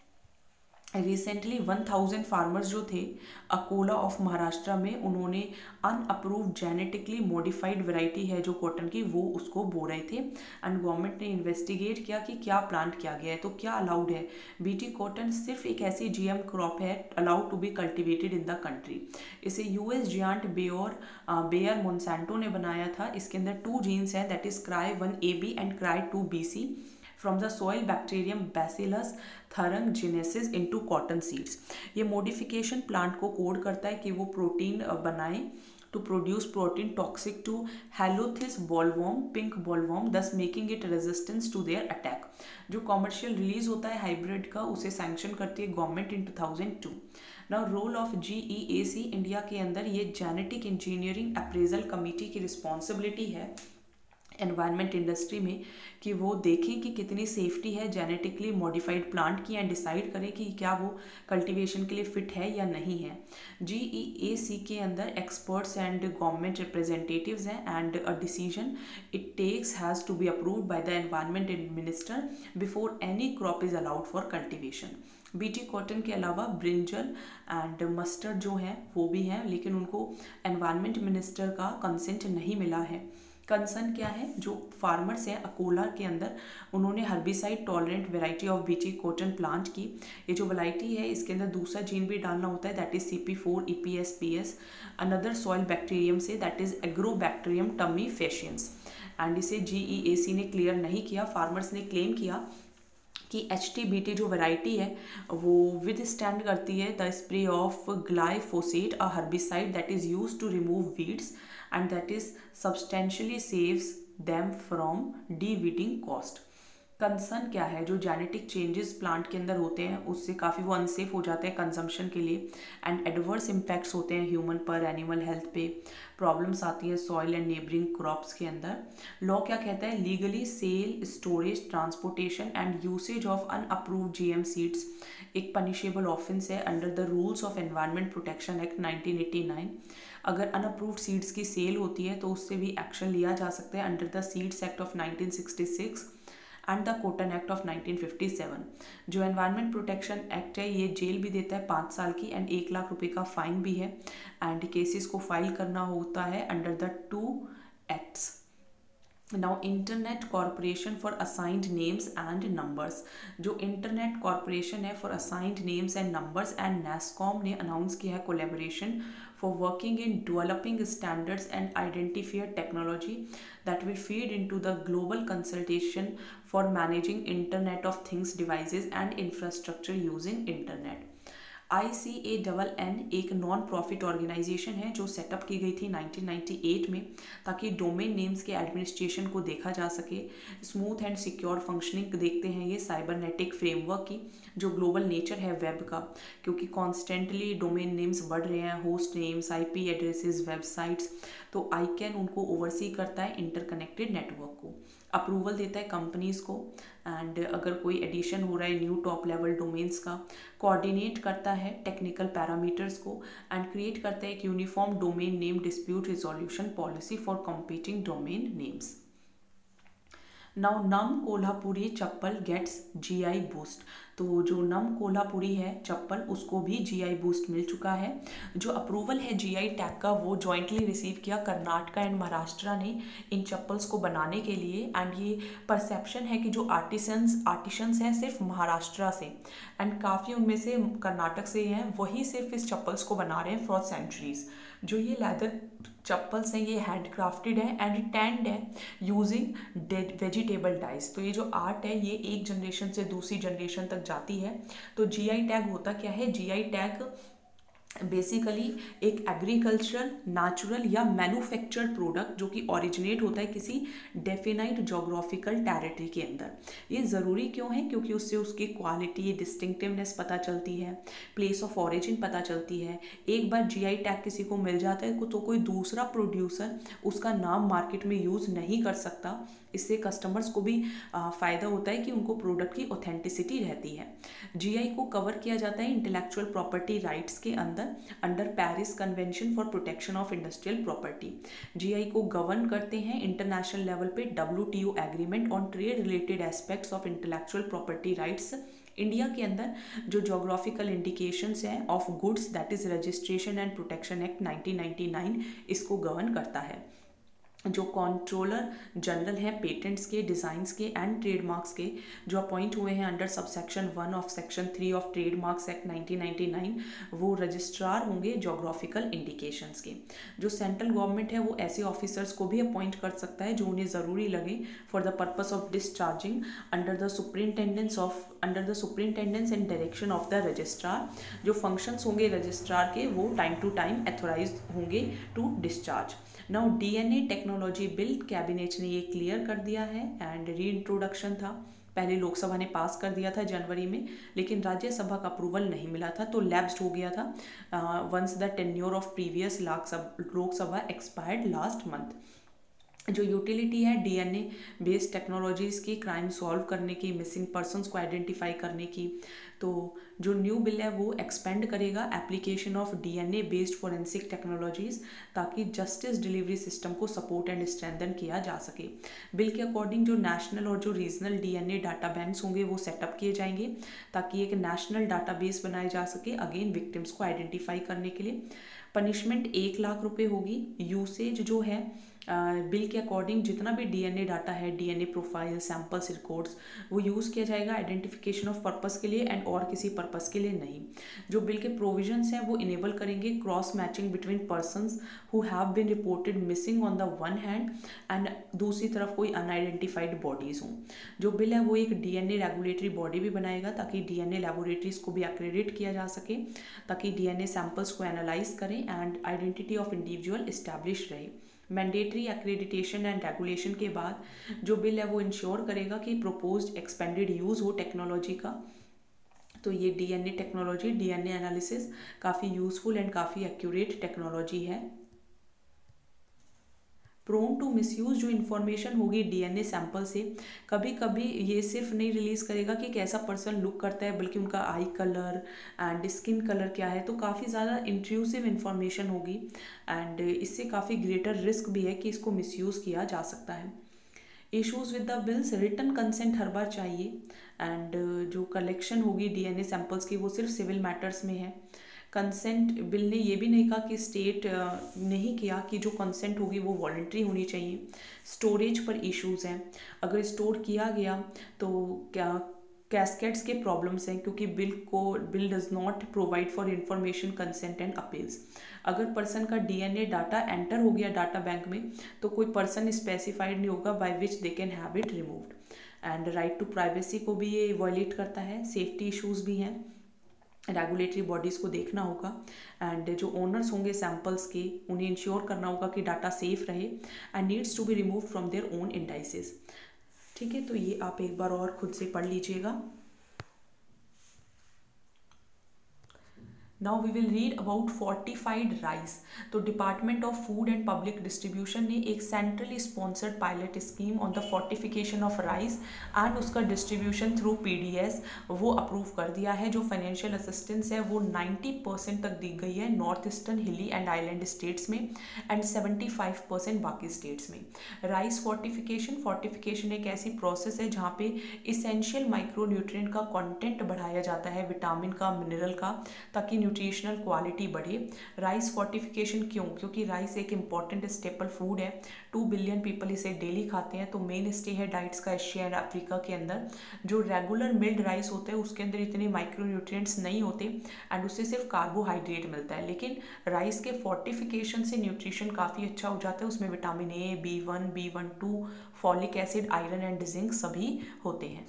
recently one thousand farmers जो थे Akola of Maharashtra में, उन्होंने unapproved genetically modified variety है जो cotton की, वो उसको बो रहे थे। एंड गवर्नमेंट ने इन्वेस्टिगेट किया कि क्या प्लांट किया गया है, तो क्या अलाउड है। बीटी कॉटन सिर्फ एक ऐसी जीएम क्रॉप है allowed to be cultivated in the country. इसे US giant Bayer Bayer Monsanto ने बनाया था। इसके अंदर टू जीन्स हैं, that is Cry one A B and Cry two B C from the soil bacterium Bacillus thuringiensis into cotton seeds. ये modification plant को code करता है कि वो प्रोटीन बनाए to produce protein toxic to Heliothis bollworm, pink bollworm, thus making it resistance to their attack. जो commercial release होता है हाइब्रिड का, उसे सैंक्शन करती है government in two thousand two. Now role of G E A C India के अंदर, ये जेनेटिक इंजीनियरिंग अप्रेजल कमेटी की रिस्पॉन्सिबिलिटी है एनवायरनमेंट इंडस्ट्री में कि वो देखें कि कितनी सेफ्टी है जेनेटिकली मॉडिफाइड प्लांट की, एंड डिसाइड करें कि क्या वो कल्टीवेशन के लिए फिट है या नहीं है। जी ई ए सी के अंदर एक्सपर्ट्स एंड गवर्नमेंट रिप्रेजेंटेटिव्स हैं, and a decision it takes has to be approved by the environment minister before any crop is allowed for cultivation. BT cotton के अलावा ब्रिंजल एंड मस्टर्ड जो हैं वो भी हैं, लेकिन उनको एनवायरनमेंट मिनिस्टर का कंसेंट नहीं मिला है। कंसर्न क्या है, जो फार्मर्स हैं अकोला के अंदर, उन्होंने herbicide tolerant variety of BT cotton plant की। ये जो वैरायटी है इसके अंदर दूसरा जीन भी डालना होता है, that is C P four E P S P S, another soil bacterium से, that is agrobacterium tumefaciens. And इसे जी ई ए सी ने क्लियर नहीं किया। फार्मर्स ने क्लेम किया कि एच टी बी टी जो वैरायटी है वो विद स्टैंड करती है the spray of glyphosate, a herbicide that is use to remove weeds and that is substantially saves them from de-weeding cost। Concern क्या है, जो जेनेटिक चेंजेस प्लांट के अंदर होते हैं उससे काफ़ी वो अनसेफ हो जाते हैं कंजम्पशन के लिए, एंड एडवर्स इम्पैक्ट्स होते हैं ह्यूमन पर, एनिमल हेल्थ पे प्रॉब्लम्स आती है सॉइल एंड नेबरिंग क्रॉप्स के अंदर। लॉ क्या कहता है, legally sale, storage, transportation and usage of unapproved GM seeds एक पनिशेबल ऑफेंस है under the rules of environment protection act nineteen eighty nine. अगर अनअप्रूव्ड सीड्स की सेल होती है तो उससे भी एक्शन लिया जा सकता है under the seeds act of nineteen sixty six and the cotton act of nineteen fifty seven. जो एनवायरनमेंट प्रोटेक्शन एक्ट है ये जेल भी देता है पाँच साल की, एंड एक लाख रुपए का फाइन भी है, एंड केसेस को फाइल करना होता है under the two acts. Now internet corporation for assigned names and numbers. जो इंटरनेट कॉरपोरेशन है for assigned names and numbers and NASSCOM ने अनाउंस किया है collaboration for working in developing standards and identifier technology that will feed into the global consultation for managing Internet of Things devices and infrastructure using Internet। I C A double N एक non profit organisation है जो setup की गई थी nineteen ninety eight में, ताकि domain names के administration को देखा जा सके। स्मूथ एंड सिक्योर फंक्शनिंग देखते हैं ये साइबरनेटिक फ्रेमवर्क की, जो ग्लोबल नेचर है वेब का, क्योंकि कॉन्स्टेंटली डोमेन नेम्स बढ़ रहे हैं, host names, IP addresses, websites, तो आईकैन उनको ओवरसी करता है इंटरकनेक्टेड नेटवर्क को, अप्रूवल देता है कंपनीज को, एंड अगर कोई एडिशन हो रहा है न्यू टॉप लेवल डोमेन्स का, कोऑर्डिनेट करता है टेक्निकल पैरामीटर्स को, एंड क्रिएट करता है एक uniform domain name dispute resolution policy for competing domain names. Now नम Kolhapuri chappal gets GI boost. तो जो नम कोल्हापुरी है चप्पल उसको भी जीआई बूस्ट मिल चुका है। जो अप्रूवल है जीआई टैग का वो जॉइंटली रिसीव किया कर्नाटका एंड महाराष्ट्र ने इन चप्पल्स को बनाने के लिए, एंड ये परसेप्शन है कि जो आर्टिसंस आर्टिशंस हैं सिर्फ महाराष्ट्र से, एंड काफ़ी उनमें से कर्नाटक से हैं, वही सिर्फ इस चप्पल्स को बना रहे हैं फॉर सेंचुरीज। जो ये लेदर चप्पल्स हैं ये हैंडक्राफ्टेड है एंड टैंड है यूजिंग वेजिटेबल डाइस। तो ये जो आर्ट है ये एक जनरेशन से दूसरी जनरेशन तक जाती है। तो जीआई टैग होता क्या है? जीआई टैग बेसिकली एक एग्रीकल्चरल, नेचुरल या मैन्युफैक्चर्ड प्रोडक्ट जो कि ओरिजिनेट होता है किसी डेफिनाइट जोग्राफिकल टेरिटरी के अंदर। ये ज़रूरी क्यों है? क्योंकि उससे उसकी क्वालिटी, डिस्टिंक्टिवनेस पता चलती है, प्लेस ऑफ ओरिजिन पता चलती है। एक बार जीआई टैग किसी को मिल जाता है तो कोई दूसरा प्रोड्यूसर उसका नाम मार्केट में यूज़ नहीं कर सकता। इससे कस्टमर्स को भी फ़ायदा होता है कि उनको प्रोडक्ट की ऑथेंटिसिटी रहती है। जीआई को कवर किया जाता है इंटेलेक्चुअल प्रॉपर्टी राइट्स के अंदर under Paris convention for protection of industrial property. GI को गवर्न करते हैं इंटरनेशनल लेवल पे WTO agreement on trade related aspects of intellectual property rights. India के अंदर जो जोग्राफिकल इंडिकेशंस हैं of goods that is registration and protection act nineteen ninety nine इसको govern करता है। जो कंट्रोलर जनरल हैं पेटेंट्स के, डिज़ाइंस के एंड ट्रेडमार्क्स के, जो अपॉइंट हुए हैं under subsection one of section three of trademarks act nineteen ninety nine, वो रजिस्ट्रार होंगे जोग्राफिकल इंडिकेशंस के। जो सेंट्रल गवर्नमेंट है वो ऐसे ऑफिसर्स को भी अपॉइंट कर सकता है जो उन्हें ज़रूरी लगे for the purpose of discharging under the superintendence of under the superintendence and direction of the registrar. जो फंक्शंस होंगे रजिस्ट्रार के वो टाइम टू टाइम एथोराइज होंगे to discharge. Now DNA technology bill cabinet ने ये क्लियर कर दिया है एंड री इंट्रोडक्शन था। पहले लोकसभा ने पास कर दिया था जनवरी में, लेकिन राज्यसभा का अप्रूवल नहीं मिला था तो लैप्स्ड हो गया था once the tenure of previous Lok Sabha expired last month. जो यूटिलिटी है डीएनए बेस्ड टेक्नोलॉजीज़ की क्राइम सॉल्व करने की, मिसिंग पर्सन्स को आइडेंटिफाई करने की, तो जो न्यू बिल है वो एक्सपेंड करेगा application of DNA based forensic technologies ताकि जस्टिस डिलीवरी सिस्टम को सपोर्ट एंड स्ट्रेंथन किया जा सके। बिल के अकॉर्डिंग जो नेशनल और जो रीजनल डीएनए डाटा बैंक्स होंगे वो सेटअप किए जाएंगे ताकि एक नेशनल डाटाबेस बनाया जा सके अगेन विक्टिम्स को आइडेंटिफाई करने के लिए। पनिशमेंट एक लाख रुपए होगी। यूसेज जो है बिल के अकॉर्डिंग जितना भी डीएनए डाटा है, डीएनए प्रोफाइल, सैंपल्स, रिकॉर्ड्स, वो यूज़ किया जाएगा आइडेंटिफिकेशन ऑफ पर्पस के लिए एंड और किसी पर्पस के लिए नहीं। जो बिल के प्रोविजंस हैं वो इनेबल करेंगे cross matching between persons who have been reported missing on the one hand and दूसरी तरफ कोई अनआइडेंटिफाइड बॉडीज़ हों। जो बिल है वो एक डीएनए रेगुलेटरी बॉडी भी बनाएगा ताकि डीएनए लेबोरेटरीज को भी एक्रेडिट किया जा सके ताकि डीएनए सैंपल्स को एनालाइज करें and identity of individual establish रहे। मैंडेटरी एक्रेडिटेशन एंड रेगुलेशन के बाद जो बिल है वो इंश्योर करेगा कि प्रोपोज्ड एक्सपेंडेड यूज़ हो टेक्नोलॉजी का। तो ये डीएनए टेक्नोलॉजी, डीएनए एनालिसिस काफ़ी यूज़फुल एंड काफ़ी एक्यूरेट टेक्नोलॉजी है। प्रोन टू मिसयूज जो इन्फॉर्मेशन होगी डीएनए सैंपल से, कभी कभी ये सिर्फ नहीं रिलीज़ करेगा कि कैसा पर्सन लुक करता है बल्कि उनका eye colour and skin colour क्या है, तो काफ़ी ज़्यादा इंट्रूसिव इन्फॉर्मेशन होगी एंड इससे काफ़ी ग्रेटर रिस्क भी है कि इसको मिसयूज़ किया जा सकता है। Issues with the bills, written consent हर बार चाहिए एंड जो कलेक्शन होगी डीएनए सैंपल्स की वो सिर्फ सिविल मैटर्स में है। कंसेंट बिल ने ये भी नहीं कहा कि स्टेट नहीं किया कि जो कंसेंट होगी वो वॉलंटरी होनी चाहिए। स्टोरेज पर इश्यूज़ हैं, अगर स्टोर किया गया तो क्या कैस्केड्स के प्रॉब्लम्स हैं क्योंकि बिल को bill does not provide for information consent and appeals. अगर पर्सन का डीएनए डाटा एंटर हो गया डाटा बैंक में तो कोई पर्सन स्पेसिफाइड नहीं होगा by which they can have it removed and right to privacy को भी ये वायलेट करता है। सेफ्टी इश्यूज़ भी हैं, रेगुलेटरी बॉडीज़ को देखना होगा एंड जो ओनर्स होंगे सैंपल्स के उन्हें इंश्योर करना होगा कि डाटा सेफ रहे and needs to be remove from their own indices. ठीक है, तो ये आप एक बार और खुद से पढ़ लीजिएगा। Now we will read about fortified rice. तो department of food and public distribution ने एक centrally sponsored pilot scheme on the fortification of rice and उसका डिस्ट्रीब्यूशन थ्रू पीडीएस वो अप्रूव कर दिया है। जो फाइनेंशियल असिस्टेंस है वो नाइन्टी परसेंट तक दी गई है north eastern, hilly and island states में एंड सेवेंटी फाइव परसेंट बाकी स्टेट्स में। राइस फोर्टिफिकेशन फोर्टिफिकेशन एक ऐसी प्रोसेस है जहाँ पे इसेंशियल माइक्रो न्यूट्रिएंट का कॉन्टेंट बढ़ाया जाता है, विटामिन का, मिनरल का, ताकि न्यूट्रिशनल क्वालिटी बढ़े। राइस फोर्टिफिकेशन क्यों? क्योंकि राइस एक इम्पॉर्टेंट स्टेपल फूड है, टू बिलियन पीपल इसे डेली खाते हैं, तो मेन स्टे है डाइट्स का एशिया एंड अफ्रीका के अंदर। जो रेगुलर मिल्ड राइस होता है उसके अंदर इतने माइक्रो न्यूट्रिएंट्स नहीं होते एंड उससे सिर्फ कार्बोहाइड्रेट मिलता है, लेकिन राइस के फोर्टिफिकेशन से न्यूट्रिशन काफ़ी अच्छा हो जाता है। उसमें vitamin A, B one, B one two, folic acid, iron and zinc सभी होते हैं।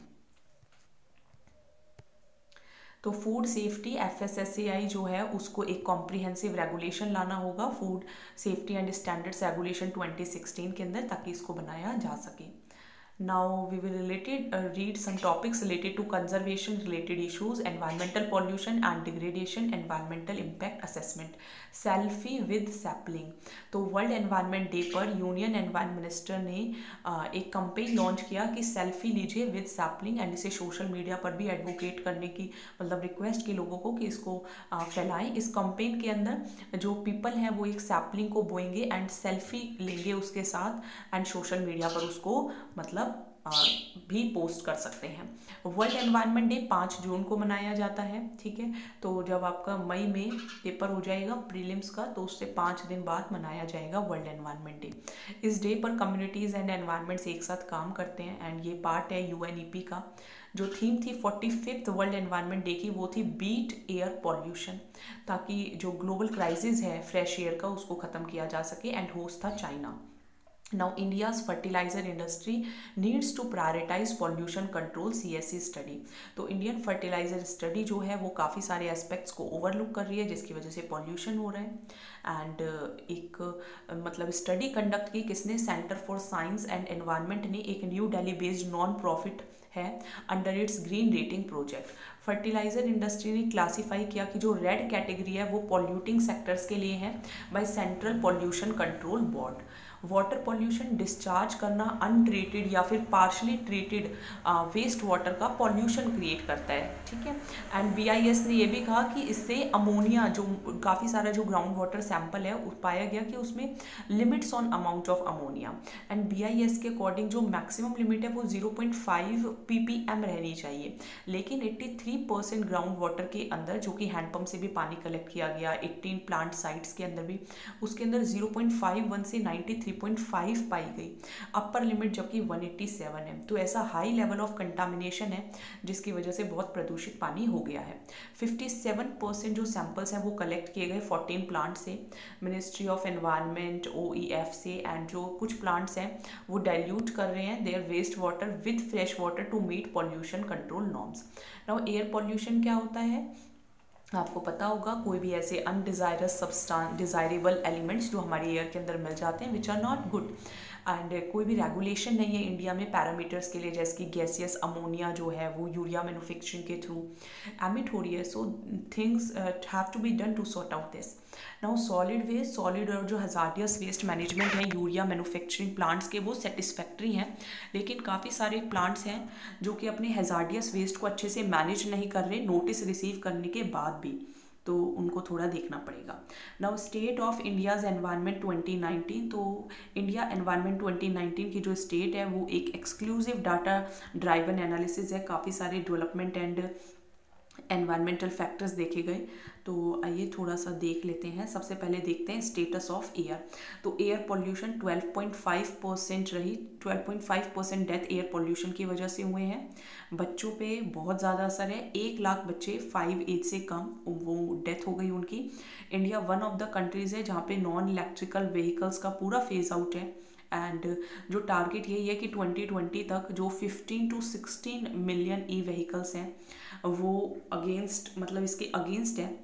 तो food safety F S S A I जो है उसको एक कॉम्प्रिहेंसिव रेगुलेशन लाना होगा, food safety and standards regulation twenty sixteen के अंदर, ताकि इसको बनाया जा सके। Now we will related uh, read some topics related to conservation related issues, environmental pollution and degradation, environmental impact assessment, selfie with sapling। तो वर्ल्ड एनवायरनमेंट डे पर union environment minister ने uh, एक कंपेन लॉन्च किया कि selfie लीजिए with sapling, and इसे social media पर भी एडवोकेट करने की मतलब रिक्वेस्ट की लोगों को कि इसको uh, फैलाएं। इस कंपेन के अंदर जो पीपल हैं वो एक सैपलिंग को बोएंगे एंड सेल्फी लेंगे उसके साथ एंड सोशल मीडिया पर उसको मतलब आ, भी पोस्ट कर सकते हैं। वर्ल्ड एनवायरनमेंट डे पाँच जून को मनाया जाता है, ठीक है। तो जब आपका मई में पेपर हो जाएगा प्रीलिम्स का, तो उससे पाँच दिन बाद मनाया जाएगा वर्ल्ड एनवायरनमेंट डे। इस डे पर कम्युनिटीज़ एंड एनवायरनमेंट्स एक साथ काम करते हैं एंड ये पार्ट है यू एन ई पी का। जो थीम थी forty fifth world environment day की वो थी बीट एयर पॉल्यूशन, ताकि जो ग्लोबल क्राइसिस है फ्रेश एयर का उसको ख़त्म किया जा सके, एंड होस्ट था China. Now India's fertilizer industry needs to prioritize pollution control C S C study। तो इंडियन फर्टिलाइजर स्टडी जो है वो काफ़ी सारे एस्पेक्ट्स को ओवरलुक कर रही है जिसकी वजह से पॉल्यूशन हो रहा है। एंड एक मतलब स्टडी कंडक्ट की किसने? Centre for science and environment ने, एक New Delhi based non profit है under its green rating project. Fertiliser industry ने क्लासीफाई किया कि जो रेड कैटेगरी है वो पॉल्यूटिंग सेक्टर्स के लिए है by central pollution control board. Water pollution discharge करना अनट्रीटेड या फिर पार्शली ट्रीटेड वेस्ट वाटर का पॉल्यूशन क्रिएट करता है, ठीक है। एंड बी आई एस ने यह भी कहा कि इससे अमोनिया, जो काफ़ी सारा जो ग्राउंड वाटर सैंपल है पाया गया कि उसमें limits on amount of ammonia. And B I S के अकॉर्डिंग जो मैक्सिमम लिमिट है वो zero point five P P M रहनी चाहिए, लेकिन तिरासी परसेंट ग्राउंड वाटर के अंदर, जो कि हैंडपम्प से भी पानी कलेक्ट किया गया, अठारह प्लांट साइट्स के अंदर भी, उसके अंदर ज़ीरो पॉइंट फाइव वन से तिरानवे पॉइंट फाइव पाई गई, अपर लिमिट जबकि एक सौ सत्तासी है। तो ऐसा हाई लेवल ऑफ कंटामिनेशन है जिसकी वजह से बहुत प्रदूषित पानी हो गया है। सत्तावन परसेंट जो सैंपल्स हैं वो कलेक्ट किए गए चौदह प्लांट से, ministry of environment, O E F से, एंड जो कुछ प्लांट्स हैं वो डाइल्यूट कर रहे हैं their waste water with fresh water to meet pollution control norms. Now air pollution क्या होता है? आपको पता होगा, कोई भी ऐसे अनडिजायरस सब्सटेंस, डिजायरेबल एलिमेंट्स जो हमारे एयर के अंदर मिल जाते हैं which are not good, and कोई भी रेगुलेशन नहीं है इंडिया में पैरामीटर्स के लिए, जैसे कि गैसियस अमोनिया जो है वो यूरिया मैन्युफैक्चरिंग के थ्रू एमिट हो रही है। So things have to be done to sort out this. Now solid waste, solid और जो हजार्डियस वेस्ट मैनेजमेंट है यूरिया मैन्युफैक्चरिंग प्लांट्स के, वो सेटिस्फैक्ट्री हैं, लेकिन काफ़ी सारे प्लांट्स हैं जो कि अपने हजार्डियस वेस्ट को अच्छे से मैनेज नहीं कर रहे नोटिस रिसीव करने के बाद भी, तो उनको थोड़ा देखना पड़ेगा। Now state of India's environment twenty nineteen, तो इंडिया एनवायरनमेंट ट्वेंटी नाइनटीन की जो स्टेट है वो एक एक्सक्लूसिव डाटा ड्राइवन एनालिसिस है, काफ़ी सारे डेवलपमेंट एंड एनवायरमेंटल फैक्टर्स देखे गए। तो आइए थोड़ा सा देख लेते हैं। सबसे पहले देखते हैं स्टेटस ऑफ एयर। तो air pollution twelve point five percent रही, twelve point five percent death air pollution की वजह से हुए हैं। बच्चों पे बहुत ज़्यादा असर है, एक लाख बच्चे फाइव एज से कम वो डेथ हो गई उनकी। India one of the countries है जहाँ पे नॉन इलेक्ट्रिकल व्हीकल्स का पूरा फेज आउट है, एंड जो टारगेट यही है कि ट्वेंटी ट्वेंटी तक जो fifteen to sixteen million e vehicles हैं वो अगेंस्ट मतलब इसके अगेंस्ट है,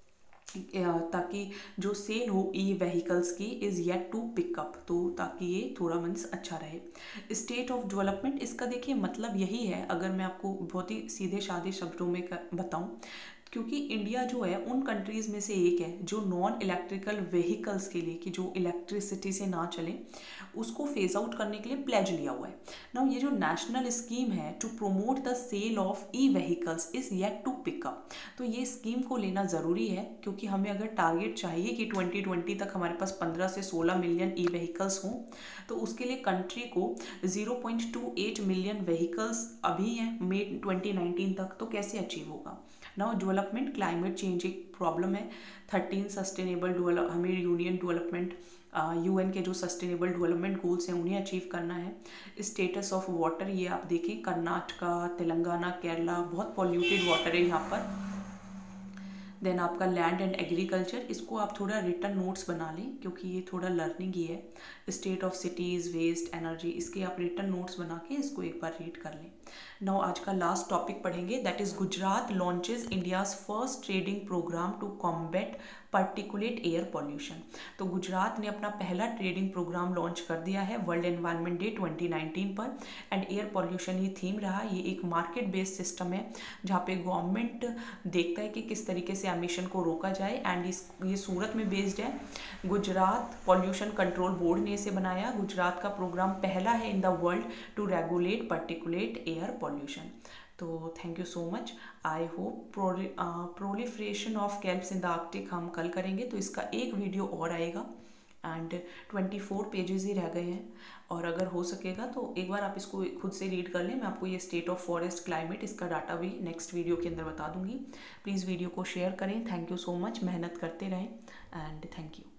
ताकि जो सेल हो ई व्हीकल्स की इज़ येट टू पिकअप, तो ताकि ये थोड़ा मीन्स अच्छा रहे। स्टेट ऑफ डेवलपमेंट, इसका देखिए मतलब यही है, अगर मैं आपको बहुत ही सीधे साधे शब्दों में बताऊं, क्योंकि इंडिया जो है उन कंट्रीज़ में से एक है जो नॉन इलेक्ट्रिकल व्हीकल्स के लिए, कि जो इलेक्ट्रिसिटी से ना चले, उसको फेज आउट करने के लिए प्लेज लिया हुआ है। ना ये जो नेशनल स्कीम है to promote the sale of e vehicles is yet to pick up, तो ये स्कीम को लेना ज़रूरी है, क्योंकि हमें अगर टारगेट चाहिए कि ट्वेंटी ट्वेंटी तक हमारे पास पंद्रह से सोलह मिलियन ई व्हीकल्स हों, तो उसके लिए कंट्री को zero point two eight million vehicles अभी हैं मे ट्वेंटी नाइनटीन तक, तो कैसे अचीव होगा। नाउ डेवलपमेंट, क्लाइमेट चेंज एक प्रॉब्लम है। थर्टीन सस्टेनेबल डेवलप हमें यूनियन डेवलपमेंट यूएन के जो सस्टेनेबल डेवलपमेंट गोल्स हैं उन्हें अचीव करना है। स्टेटस ऑफ वाटर, ये आप देखें कर्नाटका, तेलंगाना, केरला बहुत पॉल्यूटेड वाटर है यहाँ पर। देन आपका लैंड एंड एग्रीकल्चर, इसको आप थोड़ा रिटर्न नोट्स बना लें क्योंकि ये थोड़ा लर्निंग ही है। State of cities, waste, energy, इसके आप रिटर्न नोट्स बना के इसको एक बार रीड कर लें। नाउ आज का लास्ट टॉपिक पढ़ेंगे, that is Gujarat launches India's first trading programme to combat particulate air pollution. तो गुजरात ने अपना पहला ट्रेडिंग प्रोग्राम लॉन्च कर दिया है world environment day twenty nineteen पर, एंड एयर पॉल्यूशन ही थीम रहा। ये एक मार्केट बेस्ड सिस्टम है जहाँ पे गवर्नमेंट देखता है कि किस तरीके से एमिशन को रोका जाए, एंड इस ये सूरत में बेस्ड है। गुजरात पॉल्यूशन कंट्रोल बोर्ड ने इसे बनाया। गुजरात का प्रोग्राम पहला है in the world to regulate particulate air pollution. तो thank you so much. I hope proliferation of kelps in the Arctic हम कल करेंगे, तो इसका एक वीडियो और आएगा एंड ट्वेंटी फोर पेजेस ही रह गए हैं, और अगर हो सकेगा तो एक बार आप इसको खुद से रीड कर लें। मैं आपको ये स्टेट ऑफ फॉरेस्ट क्लाइमेट इसका डाटा भी नेक्स्ट वीडियो के अंदर बता दूंगी। प्लीज़ वीडियो को शेयर करें। थैंक यू सो मच, मेहनत करते रहें एंड थैंक यू।